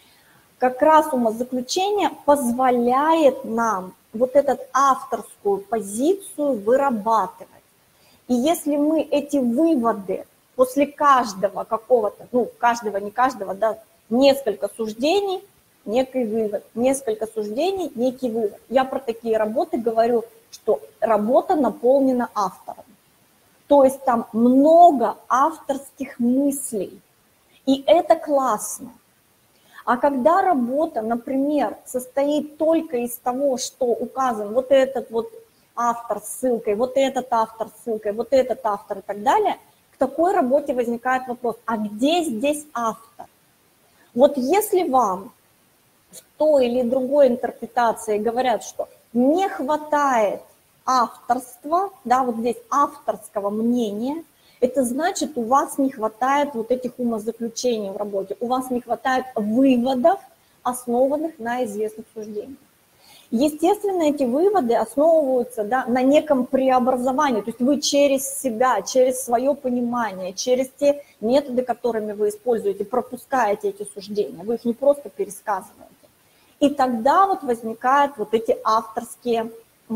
Как раз умозаключение позволяет нам вот эту авторскую позицию вырабатывать. И если мы эти выводы после каждого какого-то, ну, каждого, не каждого, да, несколько суждений, некий вывод, несколько суждений, некий вывод. Я про такие работы говорю, что работа наполнена автором. То есть там много авторских мыслей, и это классно. А когда работа, например, состоит только из того, что указан вот этот вот автор с ссылкой, вот этот автор с ссылкой, вот этот автор и так далее, к такой работе возникает вопрос, а где здесь автор? Вот если вам в той или другой интерпретации говорят, что не хватает авторства, да, вот здесь авторского мнения, это значит, у вас не хватает вот этих умозаключений в работе, у вас не хватает выводов, основанных на известных суждениях. Естественно, эти выводы основываются, да, на неком преобразовании, то есть вы через себя, через свое понимание, через те методы, которыми вы используете, пропускаете эти суждения, вы их не просто пересказываете. И тогда вот возникают вот эти авторские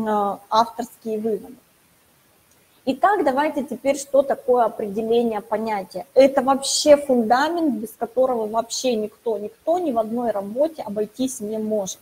выводы. Итак, давайте теперь, что такое определение понятия. Это вообще фундамент, без которого вообще никто ни в одной работе обойтись не может.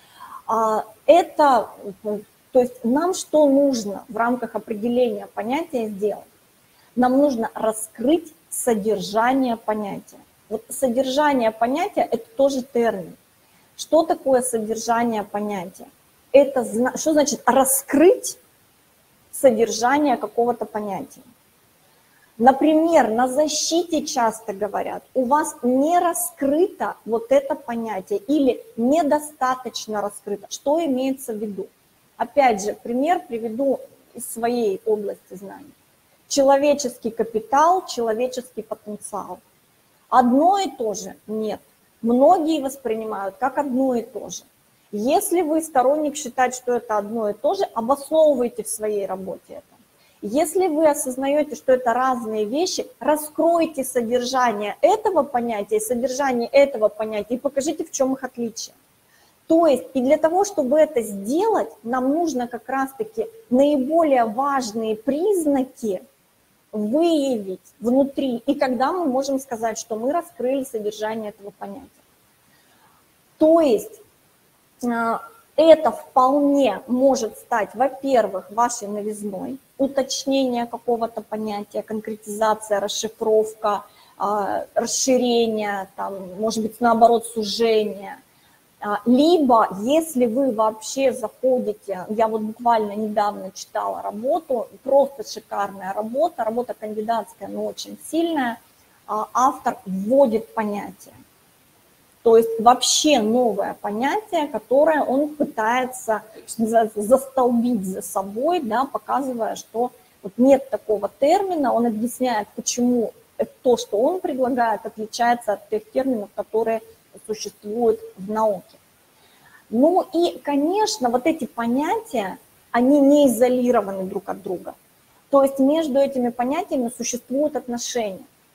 Это, то есть нам что нужно в рамках определения понятия сделать? Нам нужно раскрыть содержание понятия. Вот содержание понятия – это тоже термин. Что такое содержание понятия? Это что значит раскрыть содержание какого-то понятия? Например, на защите часто говорят, у вас не раскрыто вот это понятие или недостаточно раскрыто. Что имеется в виду? Опять же, пример приведу из своей области знаний. Человеческий капитал, человеческий потенциал. Одно и то же? Нет. Многие воспринимают как одно и то же. Если вы сторонник считать, что это одно и то же, обосновывайте в своей работе это. Если вы осознаете, что это разные вещи, раскройте содержание этого понятия и содержание этого понятия и покажите, в чем их отличие. То есть и для того, чтобы это сделать, нам нужно как раз-таки наиболее важные признаки выявить внутри, и когда мы можем сказать, что мы раскрыли содержание этого понятия. То есть это вполне может стать, во-первых, вашей новизной, уточнение какого-то понятия, конкретизация, расшифровка, расширение, там, может быть, наоборот, сужение. Либо, если вы вообще заходите, я вот буквально недавно читала работу, просто шикарная работа кандидатская, но очень сильная, автор вводит понятие. То есть вообще новое понятие, которое он пытается застолбить за собой, да, показывая, что вот нет такого термина, он объясняет, почему то, что он предлагает, отличается от тех терминов, которые существуют в науке. Ну и, конечно, вот эти понятия, они не изолированы друг от друга. То есть между этими понятиями существуют отношения.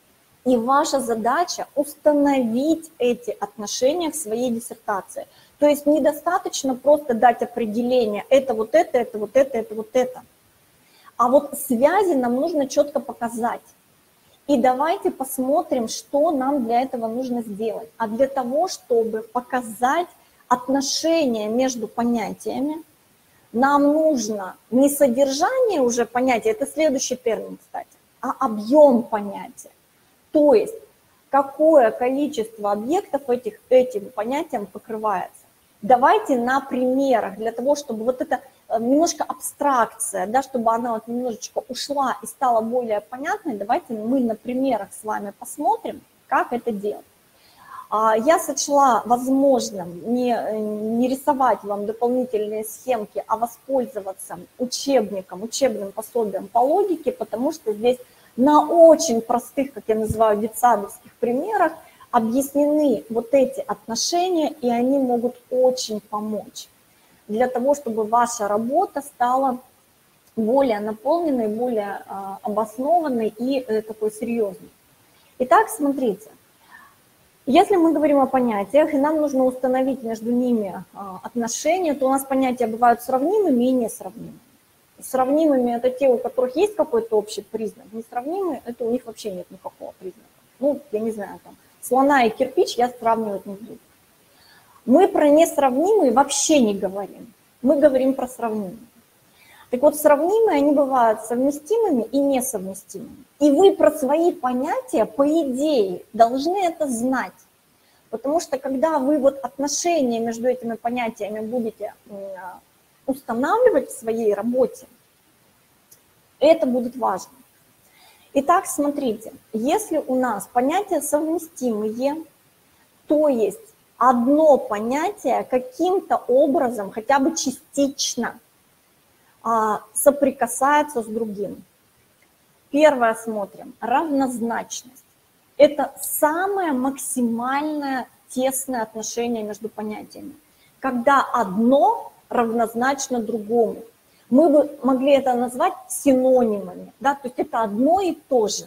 И ваша задача установить эти отношения в своей диссертации. То есть недостаточно просто дать определение, это вот это вот это вот это. А вот связи нам нужно четко показать. И давайте посмотрим, что нам для этого нужно сделать. А для того, чтобы показать отношения между понятиями, нам нужно не содержание уже понятия, это следующий термин, кстати, а объем понятия. То есть какое количество объектов этим понятием покрывается. Давайте на примерах, для того, чтобы вот это немножко абстракция, да, чтобы она вот немножечко ушла и стала более понятной, давайте мы на примерах с вами посмотрим, как это делать. Я сочла возможным не рисовать вам дополнительные схемки, а воспользоваться учебным пособием по логике, потому что здесь на очень простых, как я называю, детсадовских примерах объяснены вот эти отношения, и они могут очень помочь для того, чтобы ваша работа стала более наполненной, более обоснованной и такой серьезной. Итак, смотрите. Если мы говорим о понятиях, и нам нужно установить между ними отношения, то у нас понятия бывают сравнимыми и несравнимыми. Сравнимыми – это те, у которых есть какой-то общий признак. Несравнимые – это у них вообще нет никакого признака. Ну, я не знаю, там, слона и кирпич я сравнивать не буду. Мы про несравнимые вообще не говорим. Мы говорим про сравнимые. Так вот, сравнимые, они бывают совместимыми и несовместимыми. И вы про свои понятия, по идее, должны это знать. Потому что когда вы вот отношения между этими понятиями будете устанавливать в своей работе, это будет важно. Итак, смотрите, если у нас понятия совместимые, то есть одно понятие каким-то образом, хотя бы частично, соприкасается с другим. Первое смотрим, равнозначность. Это самое максимальное тесное отношение между понятиями, когда одно равнозначно другому. Мы бы могли это назвать синонимами, да? То есть это одно и то же.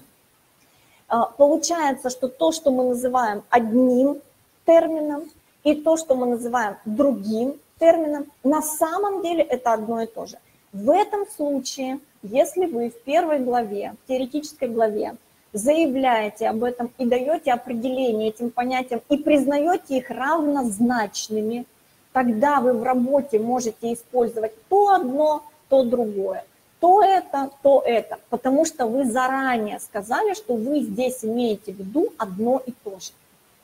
Получается, что то, что мы называем одним термином, и то, что мы называем другим термином, на самом деле это одно и то же. В этом случае, если вы в первой главе, в теоретической главе, заявляете об этом и даете определение этим понятиям и признаете их равнозначными, тогда вы в работе можете использовать то одно, то другое, то это, потому что вы заранее сказали, что вы здесь имеете в виду одно и то же.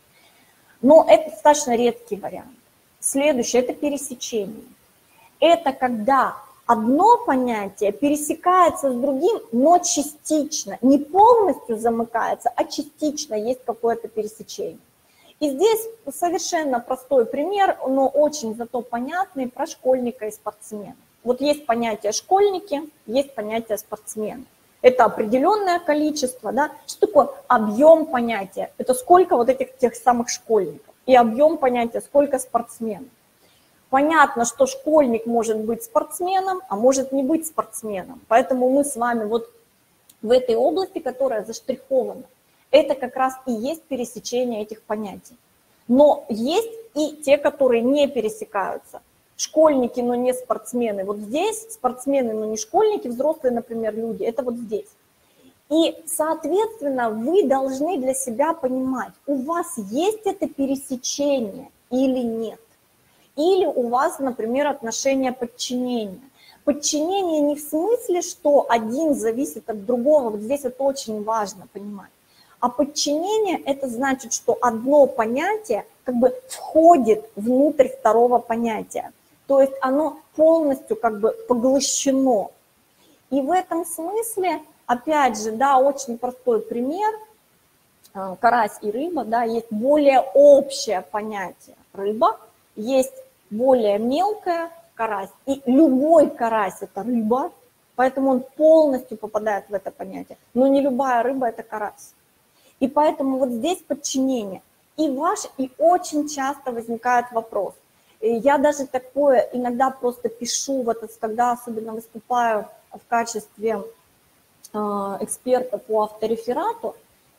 Но это достаточно редкий вариант. Следующее – это пересечение. Это когда одно понятие пересекается с другим, но частично, не полностью замыкается, а частично есть какое-то пересечение. И здесь совершенно простой пример, но очень зато понятный, про школьника и спортсмена. Вот есть понятие школьники, есть понятие спортсмены. Это определенное количество, да? Что такое объем понятия? Это сколько вот этих тех самых школьников. И объем понятия, сколько спортсменов. Понятно, что школьник может быть спортсменом, а может не быть спортсменом. Поэтому мы с вами вот в этой области, которая заштрихована, это как раз и есть пересечение этих понятий. Но есть и те, которые не пересекаются. Школьники, но не спортсмены. Вот здесь спортсмены, но не школьники, взрослые, например, люди, это вот здесь. И, соответственно, вы должны для себя понимать, у вас есть это пересечение или нет. Или у вас, например, отношение подчинения. Подчинение не в смысле, что один зависит от другого, вот здесь это очень важно понимать. А подчинение – это значит, что одно понятие как бы входит внутрь второго понятия. То есть оно полностью как бы поглощено. И в этом смысле, опять же, да, очень простой пример, карась и рыба, да, есть более общее понятие рыба, есть более мелкая карась, и любой карась – это рыба, поэтому он полностью попадает в это понятие, но не любая рыба – это карась. И поэтому вот здесь подчинение. И очень часто возникает вопрос. Я даже такое иногда просто пишу, вот, когда особенно выступаю в качестве эксперта по автореферату,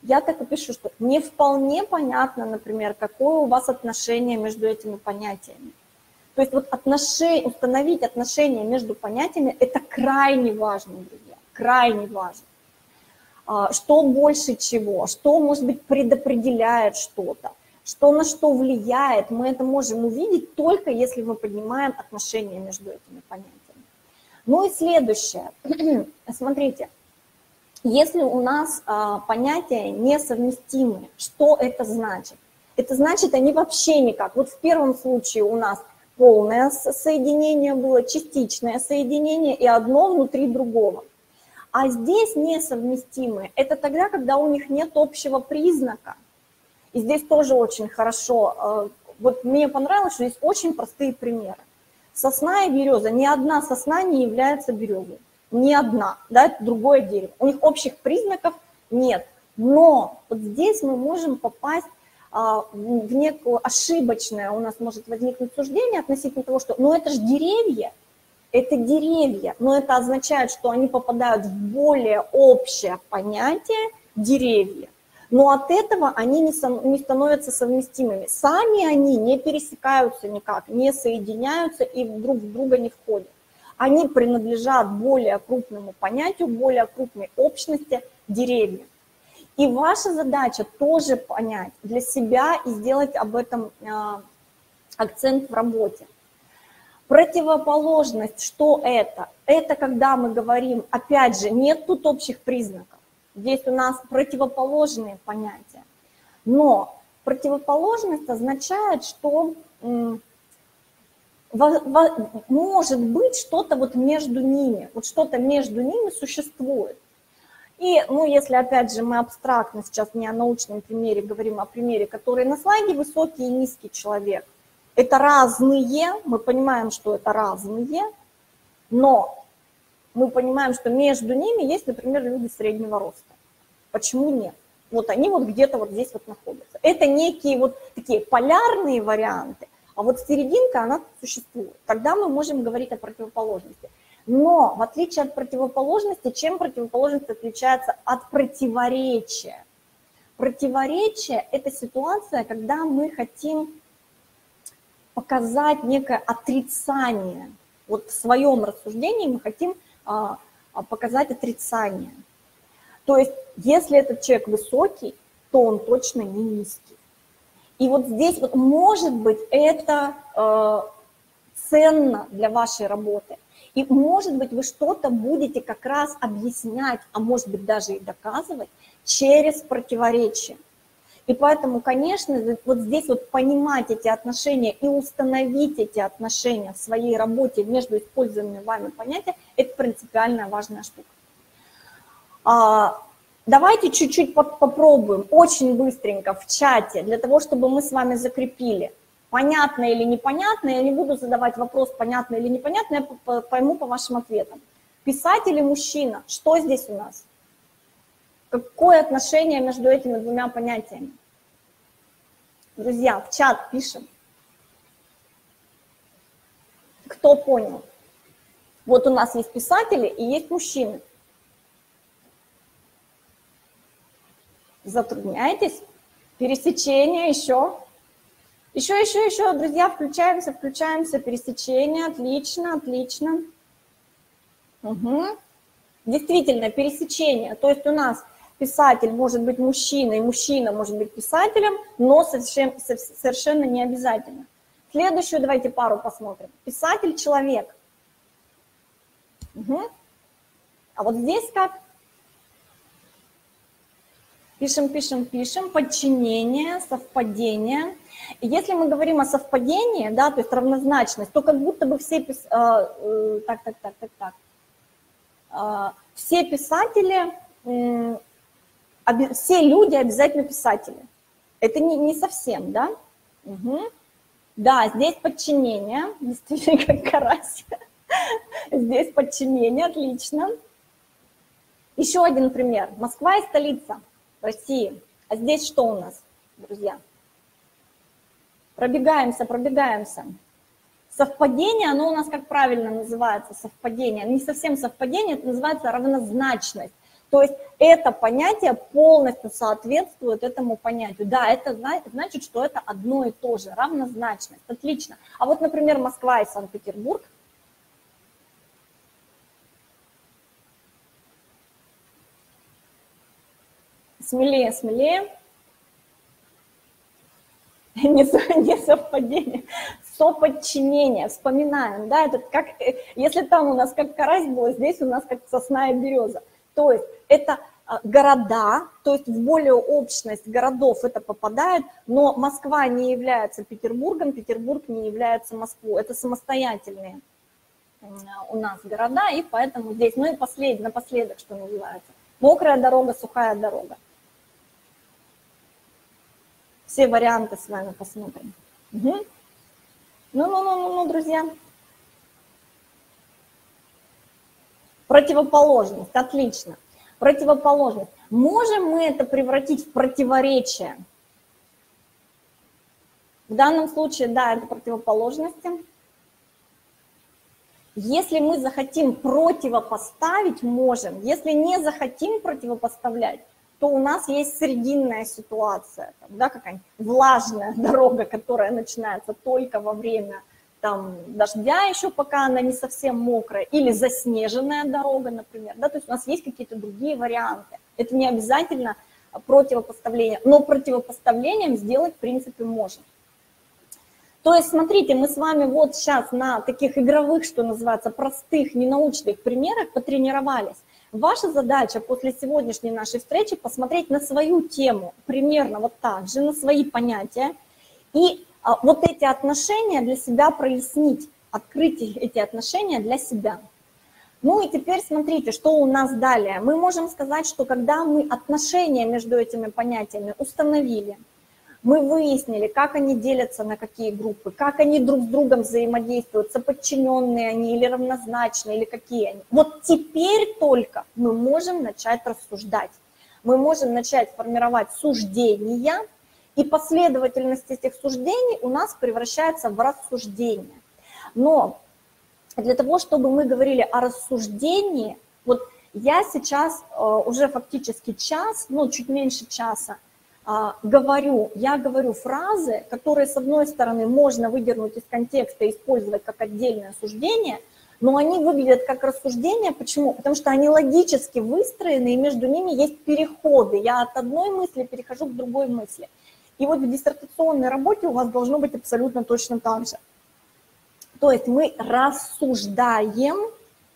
я так и пишу, что не вполне понятно, например, какое у вас отношение между этими понятиями. То есть вот установить отношения между понятиями – это крайне важно, друзья, крайне важно. Что больше чего, что, может быть, предопределяет что-то, что на что влияет, мы это можем увидеть только если мы поднимаем отношения между этими понятиями. Ну и следующее. Смотрите, если у нас понятия несовместимы, что это значит? Это значит, они вообще никак. Вот в первом случае у нас полное соединение было, частичное соединение и одно внутри другого. А здесь несовместимые. Это тогда, когда у них нет общего признака. И здесь тоже очень хорошо. Вот мне понравилось, что здесь очень простые примеры. Сосна и береза. Ни одна сосна не является березой. Ни одна. Да, это другое дерево. У них общих признаков нет. Но вот здесь мы можем попасть в некое ошибочное, у нас может возникнуть суждение относительно того, что ну это же деревья, но это означает, что они попадают в более общее понятие деревья. Но от этого они не становятся совместимыми. Сами они не пересекаются никак, не соединяются и друг в друга не входят. Они принадлежат более крупному понятию, более крупной общности деревья. И ваша задача тоже понять для себя и сделать об этом акцент в работе. Противоположность, что это? Это когда мы говорим, опять же, нет тут общих признаков. Здесь у нас противоположные понятия. Но противоположность означает, что может быть что-то вот между ними. Вот что-то между ними существует. И, ну, если, опять же, мы абстрактно сейчас не о научном примере говорим, а о примере, который на слайде, высокий и низкий человек. Это разные, мы понимаем, что это разные, но мы понимаем, что между ними есть, например, люди среднего роста. Почему нет? Вот они вот где-то вот здесь вот находятся. Это некие вот такие полярные варианты, а вот серединка, она существует. Тогда мы можем говорить о противоположности. Но в отличие от противоположности, чем противоположность отличается от противоречия? Противоречие – это ситуация, когда мы хотим показать некое отрицание. Вот в своем рассуждении мы хотим показать отрицание. То есть, если этот человек высокий, то он точно не низкий. И вот здесь вот, может быть, это ценно для вашей работы. И, может быть, вы что-то будете как раз объяснять, а может быть, даже и доказывать через противоречие. И поэтому, конечно, вот здесь вот понимать эти отношения и установить эти отношения в своей работе между используемыми вами понятиями, это принципиально важная штука. Давайте чуть-чуть попробуем, очень быстренько в чате, для того, чтобы мы с вами закрепили. Понятно или непонятно, я не буду задавать вопрос, понятно или непонятно, я пойму по вашим ответам. Писатель и мужчина, что здесь у нас? Какое отношение между этими двумя понятиями? Друзья, в чат пишем. Кто понял? Вот у нас есть писатели и есть мужчины. Затрудняетесь? Пересечение еще. Еще, друзья, включаемся, пересечение, отлично. Угу. Действительно, пересечение, то есть у нас писатель может быть мужчиной, мужчина может быть писателем, но совершенно не обязательно. Следующую давайте пару посмотрим. Писатель, человек. Угу. А вот здесь как? Пишем, подчинение, совпадение. И если мы говорим о совпадении, да, то есть равнозначность, то как будто бы все все писатели, все люди обязательно писатели. Это не совсем, да? Угу. Да, здесь подчинение, действительно как карась. Здесь подчинение, отлично. Еще один пример. Москва и столица России. А здесь что у нас, друзья? Пробегаемся. Совпадение, оно у нас как правильно называется? Совпадение. Не совсем совпадение, это называется равнозначность. То есть это понятие полностью соответствует этому понятию. Да, это значит, что это одно и то же, равнозначность. Отлично. А вот, например, Москва и Санкт-Петербург. Смелее, смелее. Не совпадение, соподчинение. Вспоминаем, да, это как, если там у нас как карась было, здесь у нас как сосна и береза. То есть это города, то есть в более общность городов это попадает, но Москва не является Петербургом, Петербург не является Москвой. Это самостоятельные у нас города, и поэтому здесь, ну и напоследок, что называется, мокрая дорога, сухая дорога. Все варианты с вами посмотрим. Угу. Ну, друзья. Противоположность, отлично. Противоположность. Можем мы это превратить в противоречие? В данном случае, да, это противоположности. Если мы захотим противопоставить, можем. Если не захотим противопоставлять, то у нас есть срединная ситуация, да, какая-нибудь влажная дорога, которая начинается только во время там, дождя, еще пока она не совсем мокрая, или заснеженная дорога, например. Да, то есть у нас есть какие-то другие варианты. Это не обязательно противопоставление, но противопоставлением сделать, в принципе, можем. То есть, смотрите, мы с вами вот сейчас на таких игровых, что называется, простых, ненаучных примерах потренировались. Ваша задача после сегодняшней нашей встречи посмотреть на свою тему, примерно вот так же, на свои понятия, и вот эти отношения для себя прояснить, открыть эти отношения для себя. Ну и теперь смотрите, что у нас далее. Мы можем сказать, что когда мы отношения между этими понятиями установили, мы выяснили, как они делятся на какие группы, как они друг с другом взаимодействуют, соподчиненные они или равнозначные, или какие они. Вот теперь только мы можем начать рассуждать. Мы можем начать формировать суждения, и последовательность этих суждений у нас превращается в рассуждение. Но для того, чтобы мы говорили о рассуждении, вот я сейчас уже фактически час, ну чуть меньше часа, я говорю фразы, которые, с одной стороны, можно выдернуть из контекста и использовать как отдельное суждение, но они выглядят как рассуждения. Почему? Потому что они логически выстроены, и между ними есть переходы. Я от одной мысли перехожу к другой мысли. И вот в диссертационной работе у вас должно быть абсолютно точно так же. То есть мы рассуждаем,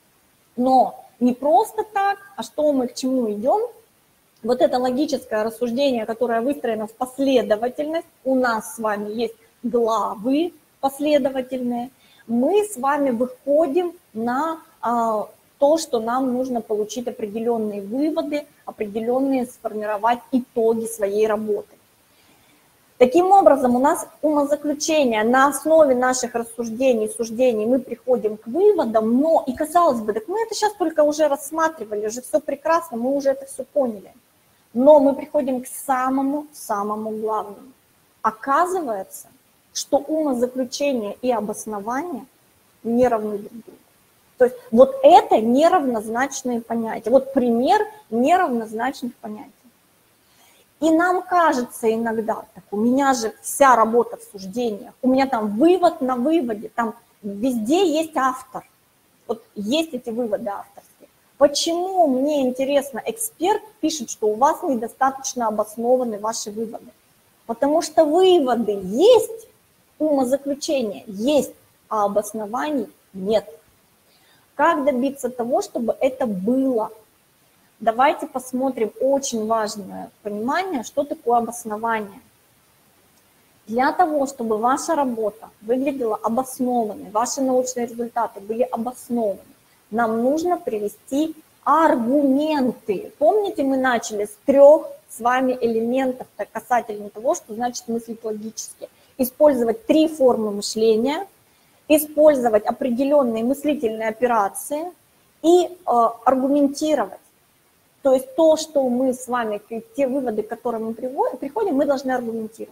но не просто так, а что мы к чему идем. Вот это логическое рассуждение, которое выстроено в последовательность, у нас с вами есть главы последовательные, мы с вами выходим на то, что нам нужно получить определенные выводы, определенные сформировать итоги своей работы. Таким образом, у нас умозаключение на основе наших рассуждений, суждений мы приходим к выводам, но и казалось бы, так мы это сейчас только уже рассматривали, уже все прекрасно, мы уже это все поняли. Но мы приходим к самому главному. Оказывается, что умозаключение и обоснование не равны друг другу. То есть вот это неравнозначные понятия. Вот пример неравнозначных понятий. И нам кажется иногда, так у меня же вся работа в суждениях, у меня там вывод на выводе, там везде есть автор. Вот есть эти выводы авторские. Почему, мне интересно, эксперт пишет, что у вас недостаточно обоснованы ваши выводы? Потому что выводы есть, умозаключения есть, а обоснований нет. Как добиться того, чтобы это было? Давайте посмотрим очень важное понимание, что такое обоснование. Для того, чтобы ваша работа выглядела обоснованной, ваши научные результаты были обоснованы, нам нужно привести аргументы. Помните, мы начали с 3 с вами элементов касательно того, что значит мыслить логически. Использовать 3 формы мышления, использовать определенные мыслительные операции и аргументировать. То есть то, что мы с вами, те выводы, к которым мы приходим, мы должны аргументировать.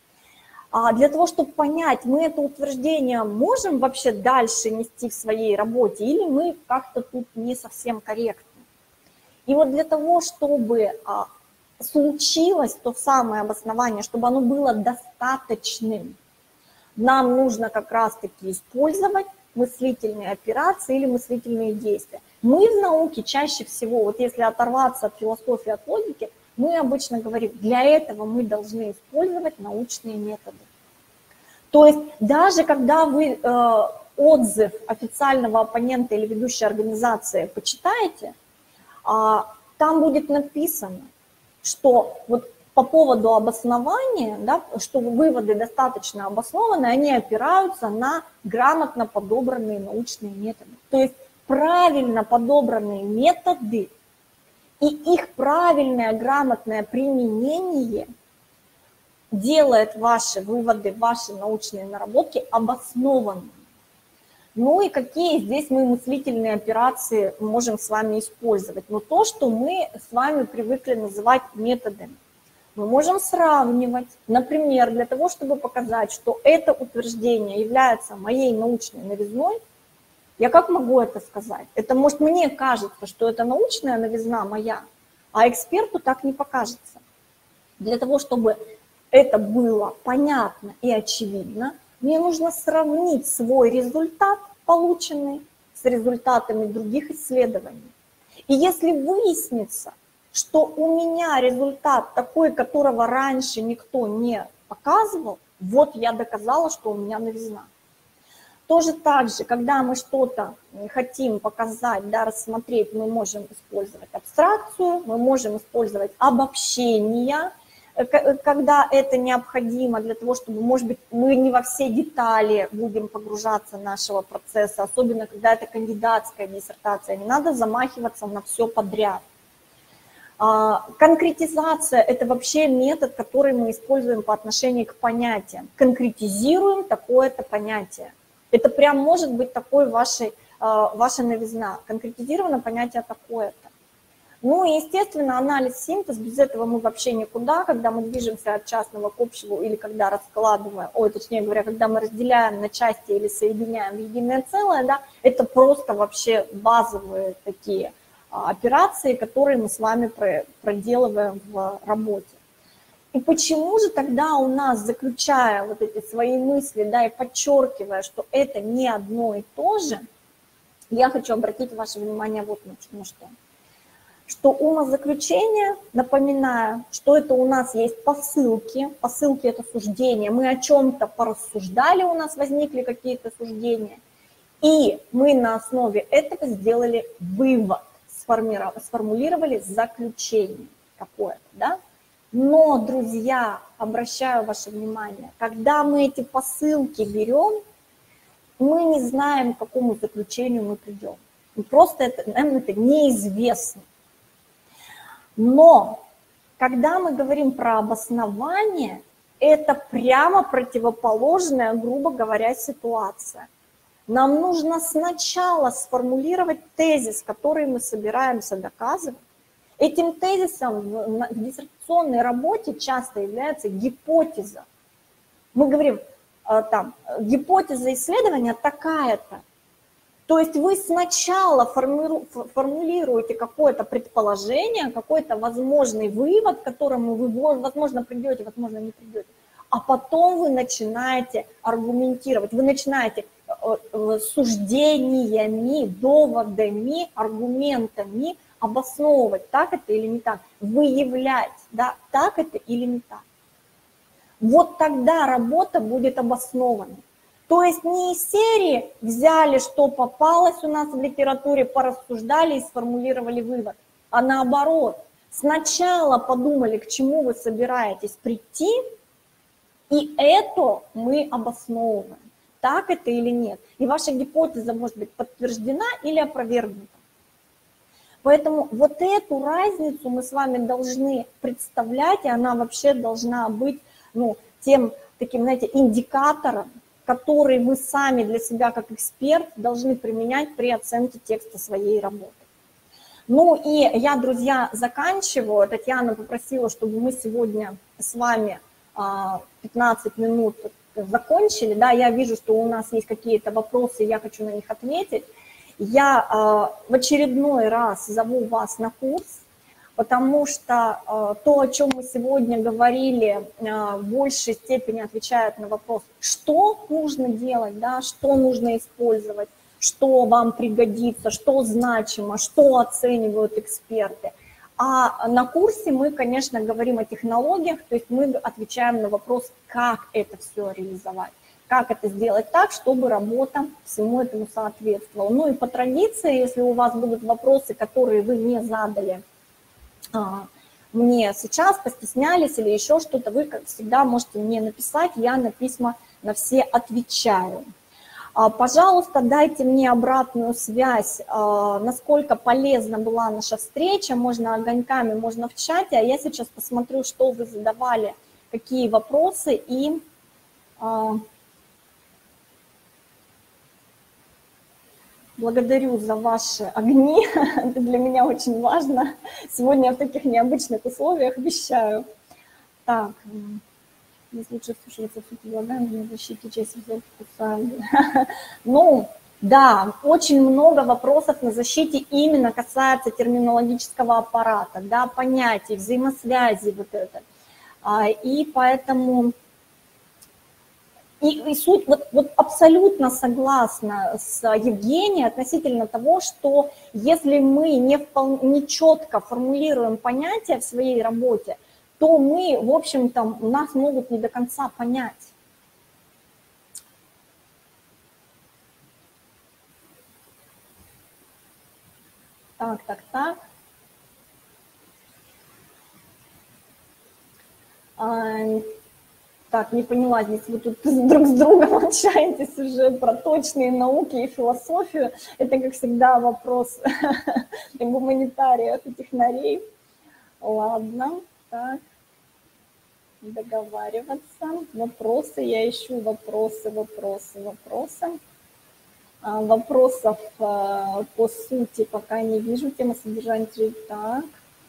А для того, чтобы понять, мы это утверждение можем вообще дальше нести в своей работе, или мы как-то тут не совсем корректны. И вот для того, чтобы случилось то самое обоснование, чтобы оно было достаточным, нам нужно как раз-таки использовать мыслительные операции или мыслительные действия. Мы в науке чаще всего, вот если оторваться от философии, от логики, мы обычно говорим, для этого мы должны использовать научные методы. То есть даже когда вы отзыв официального оппонента или ведущей организации почитаете, там будет написано, что вот по поводу обоснования, да, что выводы достаточно обоснованы, они опираются на грамотно подобранные научные методы. То есть правильно подобранные методы и их правильное грамотное применение делает ваши выводы, ваши научные наработки обоснованными. Ну и какие здесь мы мыслительные операции можем с вами использовать? Ну то, что мы с вами привыкли называть методами. Мы можем сравнивать, например, для того, чтобы показать, что это утверждение является моей научной новизной, я как могу это сказать? Это, может, мне кажется, что это научная новизна моя, а эксперту так не покажется. Для того, чтобы это было понятно и очевидно, мне нужно сравнить свой результат, полученный, с результатами других исследований. И если выяснится, что у меня результат такой, которого раньше никто не показывал, вот я доказала, что у меня новизна. Тоже так же, когда мы что-то хотим показать, да, рассмотреть, мы можем использовать абстракцию, мы можем использовать обобщения, когда это необходимо для того, чтобы, может быть, мы не во все детали будем погружаться нашего процесса, особенно когда это кандидатская диссертация, не надо замахиваться на все подряд. Конкретизация – это вообще метод, который мы используем по отношению к понятиям. Конкретизируем такое-то понятие. Это прям может быть такой ваша новизна. Конкретизировано понятие такое-то. Ну и, естественно, анализ, синтез, без этого мы вообще никуда, когда мы движемся от частного к общему или когда раскладываем, точнее говоря, когда мы разделяем на части или соединяем в единое целое, да, это просто вообще базовые такие операции, которые мы с вами проделываем в работе. И почему же тогда у нас, заключая вот эти свои мысли, да, и подчеркивая, что это не одно и то же, я хочу обратить ваше внимание вот на что. Что умозаключение, напоминаю, что это у нас есть посылки, посылки – это суждения, мы о чем-то порассуждали, у нас возникли какие-то суждения, и мы на основе этого сделали вывод, сформулировали заключение какое-то, да? Но, друзья, обращаю ваше внимание, когда мы эти посылки берем, мы не знаем, к какому заключению мы придем. Просто нам это неизвестно. Но когда мы говорим про обоснование, это прямо противоположная, грубо говоря, ситуация. Нам нужно сначала сформулировать тезис, который мы собираемся доказывать. Этим тезисом в диссертационной работе часто является гипотеза. Мы говорим, там, гипотеза исследования такая-то. То есть вы сначала формулируете какое-то предположение, какой-то возможный вывод, к которому вы, возможно, придете, возможно, не придете. А потом вы начинаете аргументировать, вы начинаете суждениями, доводами, аргументами обосновывать, так это или не так, выявлять, да, так это или не так. Вот тогда работа будет обоснована. То есть не из серии взяли, что попалось у нас в литературе, порассуждали и сформулировали вывод, а наоборот, сначала подумали, к чему вы собираетесь прийти, и это мы обосновываем, так это или нет. И ваша гипотеза может быть подтверждена или опровергнута. Поэтому вот эту разницу мы с вами должны представлять, и она вообще должна быть, ну, тем таким, знаете, индикатором, который вы сами для себя как эксперт должны применять при оценке текста своей работы. Ну и я, друзья, заканчиваю. Татьяна попросила, чтобы мы сегодня с вами 15 минут закончили. Да, я вижу, что у нас есть какие-то вопросы, я хочу на них ответить. Я в очередной раз зову вас на курс, потому что то, о чем мы сегодня говорили, в большей степени отвечает на вопрос, что нужно делать, да, что нужно использовать, что вам пригодится, что значимо, что оценивают эксперты. А на курсе мы, конечно, говорим о технологиях, то есть мы отвечаем на вопрос, как это все реализовать. Как это сделать так, чтобы работа всему этому соответствовала. Ну и по традиции, если у вас будут вопросы, которые вы не задали мне сейчас, постеснялись или еще что-то, вы, как всегда, можете мне написать, я на письма на все отвечаю. Пожалуйста, дайте мне обратную связь, насколько полезна была наша встреча, можно огоньками, можно в чате, а я сейчас посмотрю, что вы задавали, какие вопросы, и... Благодарю за ваши огни, это для меня очень важно. Сегодня я в таких необычных условиях вещаю. Так, здесь лучше слушаться суть предлагаем на защите чести вкуса. Ну, да, очень много вопросов на защите именно касается терминологического аппарата, да, понятий, взаимосвязи вот это. И поэтому... И суть, вот абсолютно согласна с Евгенией относительно того, что если мы не четко формулируем понятия в своей работе, то мы, в общем-то, нас могут не до конца понять. Так. Так, не поняла, здесь вы тут друг с другом общаетесь уже про точные науки и философию. Это, как всегда, вопрос гуманитариев и технарей. Ладно, так, договариваться. Вопросы, я ищу вопросы. Вопросов по сути пока не вижу, тема содержания. Так.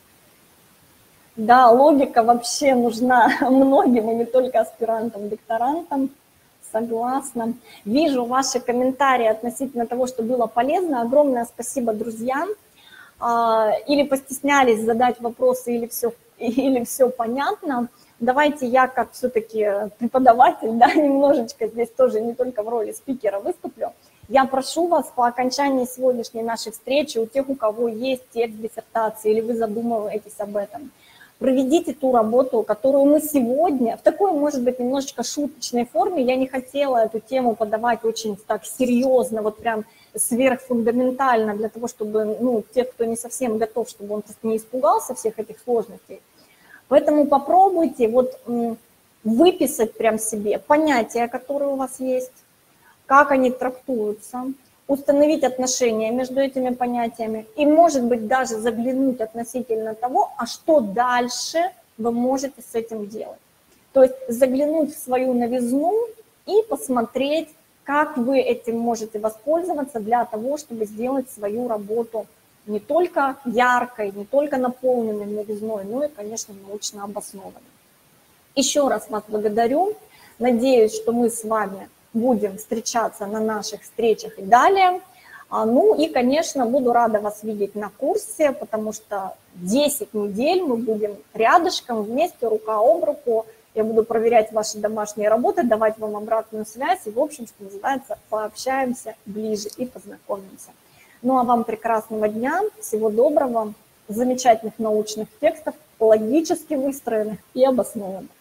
Да, логика вообще нужна многим, и не только аспирантам, докторантам. Согласна. Вижу ваши комментарии относительно того, что было полезно. Огромное спасибо, друзья. Или постеснялись задать вопросы, или все понятно. Давайте я, как все-таки преподаватель, да, немножечко здесь тоже не только в роли спикера выступлю. Я прошу вас по окончании сегодняшней нашей встречи, у тех, у кого есть текст диссертации, или вы задумываетесь об этом, проведите ту работу, которую мы сегодня, в такой, может быть, немножечко шуточной форме, я не хотела эту тему подавать очень так серьезно, вот прям сверхфундаментально, для того, чтобы, ну, те, кто не совсем готов, чтобы он просто не испугался всех этих сложностей. Поэтому попробуйте вот выписать прям себе понятия, которые у вас есть, как они трактуются, установить отношения между этими понятиями и, может быть, даже заглянуть относительно того, а что дальше вы можете с этим делать. То есть заглянуть в свою новизну и посмотреть, как вы этим можете воспользоваться для того, чтобы сделать свою работу не только яркой, не только наполненной новизной, но и, конечно, научно обоснованной. Еще раз вас благодарю. Надеюсь, что мы с вами будем встречаться на наших встречах и далее. Ну и, конечно, буду рада вас видеть на курсе, потому что 10 недель мы будем рядышком, вместе, рука об руку. Я буду проверять ваши домашние работы, давать вам обратную связь и, в общем, что называется, пообщаемся ближе и познакомимся. Ну а вам прекрасного дня, всего доброго, замечательных научных текстов, логически выстроенных и обоснованных.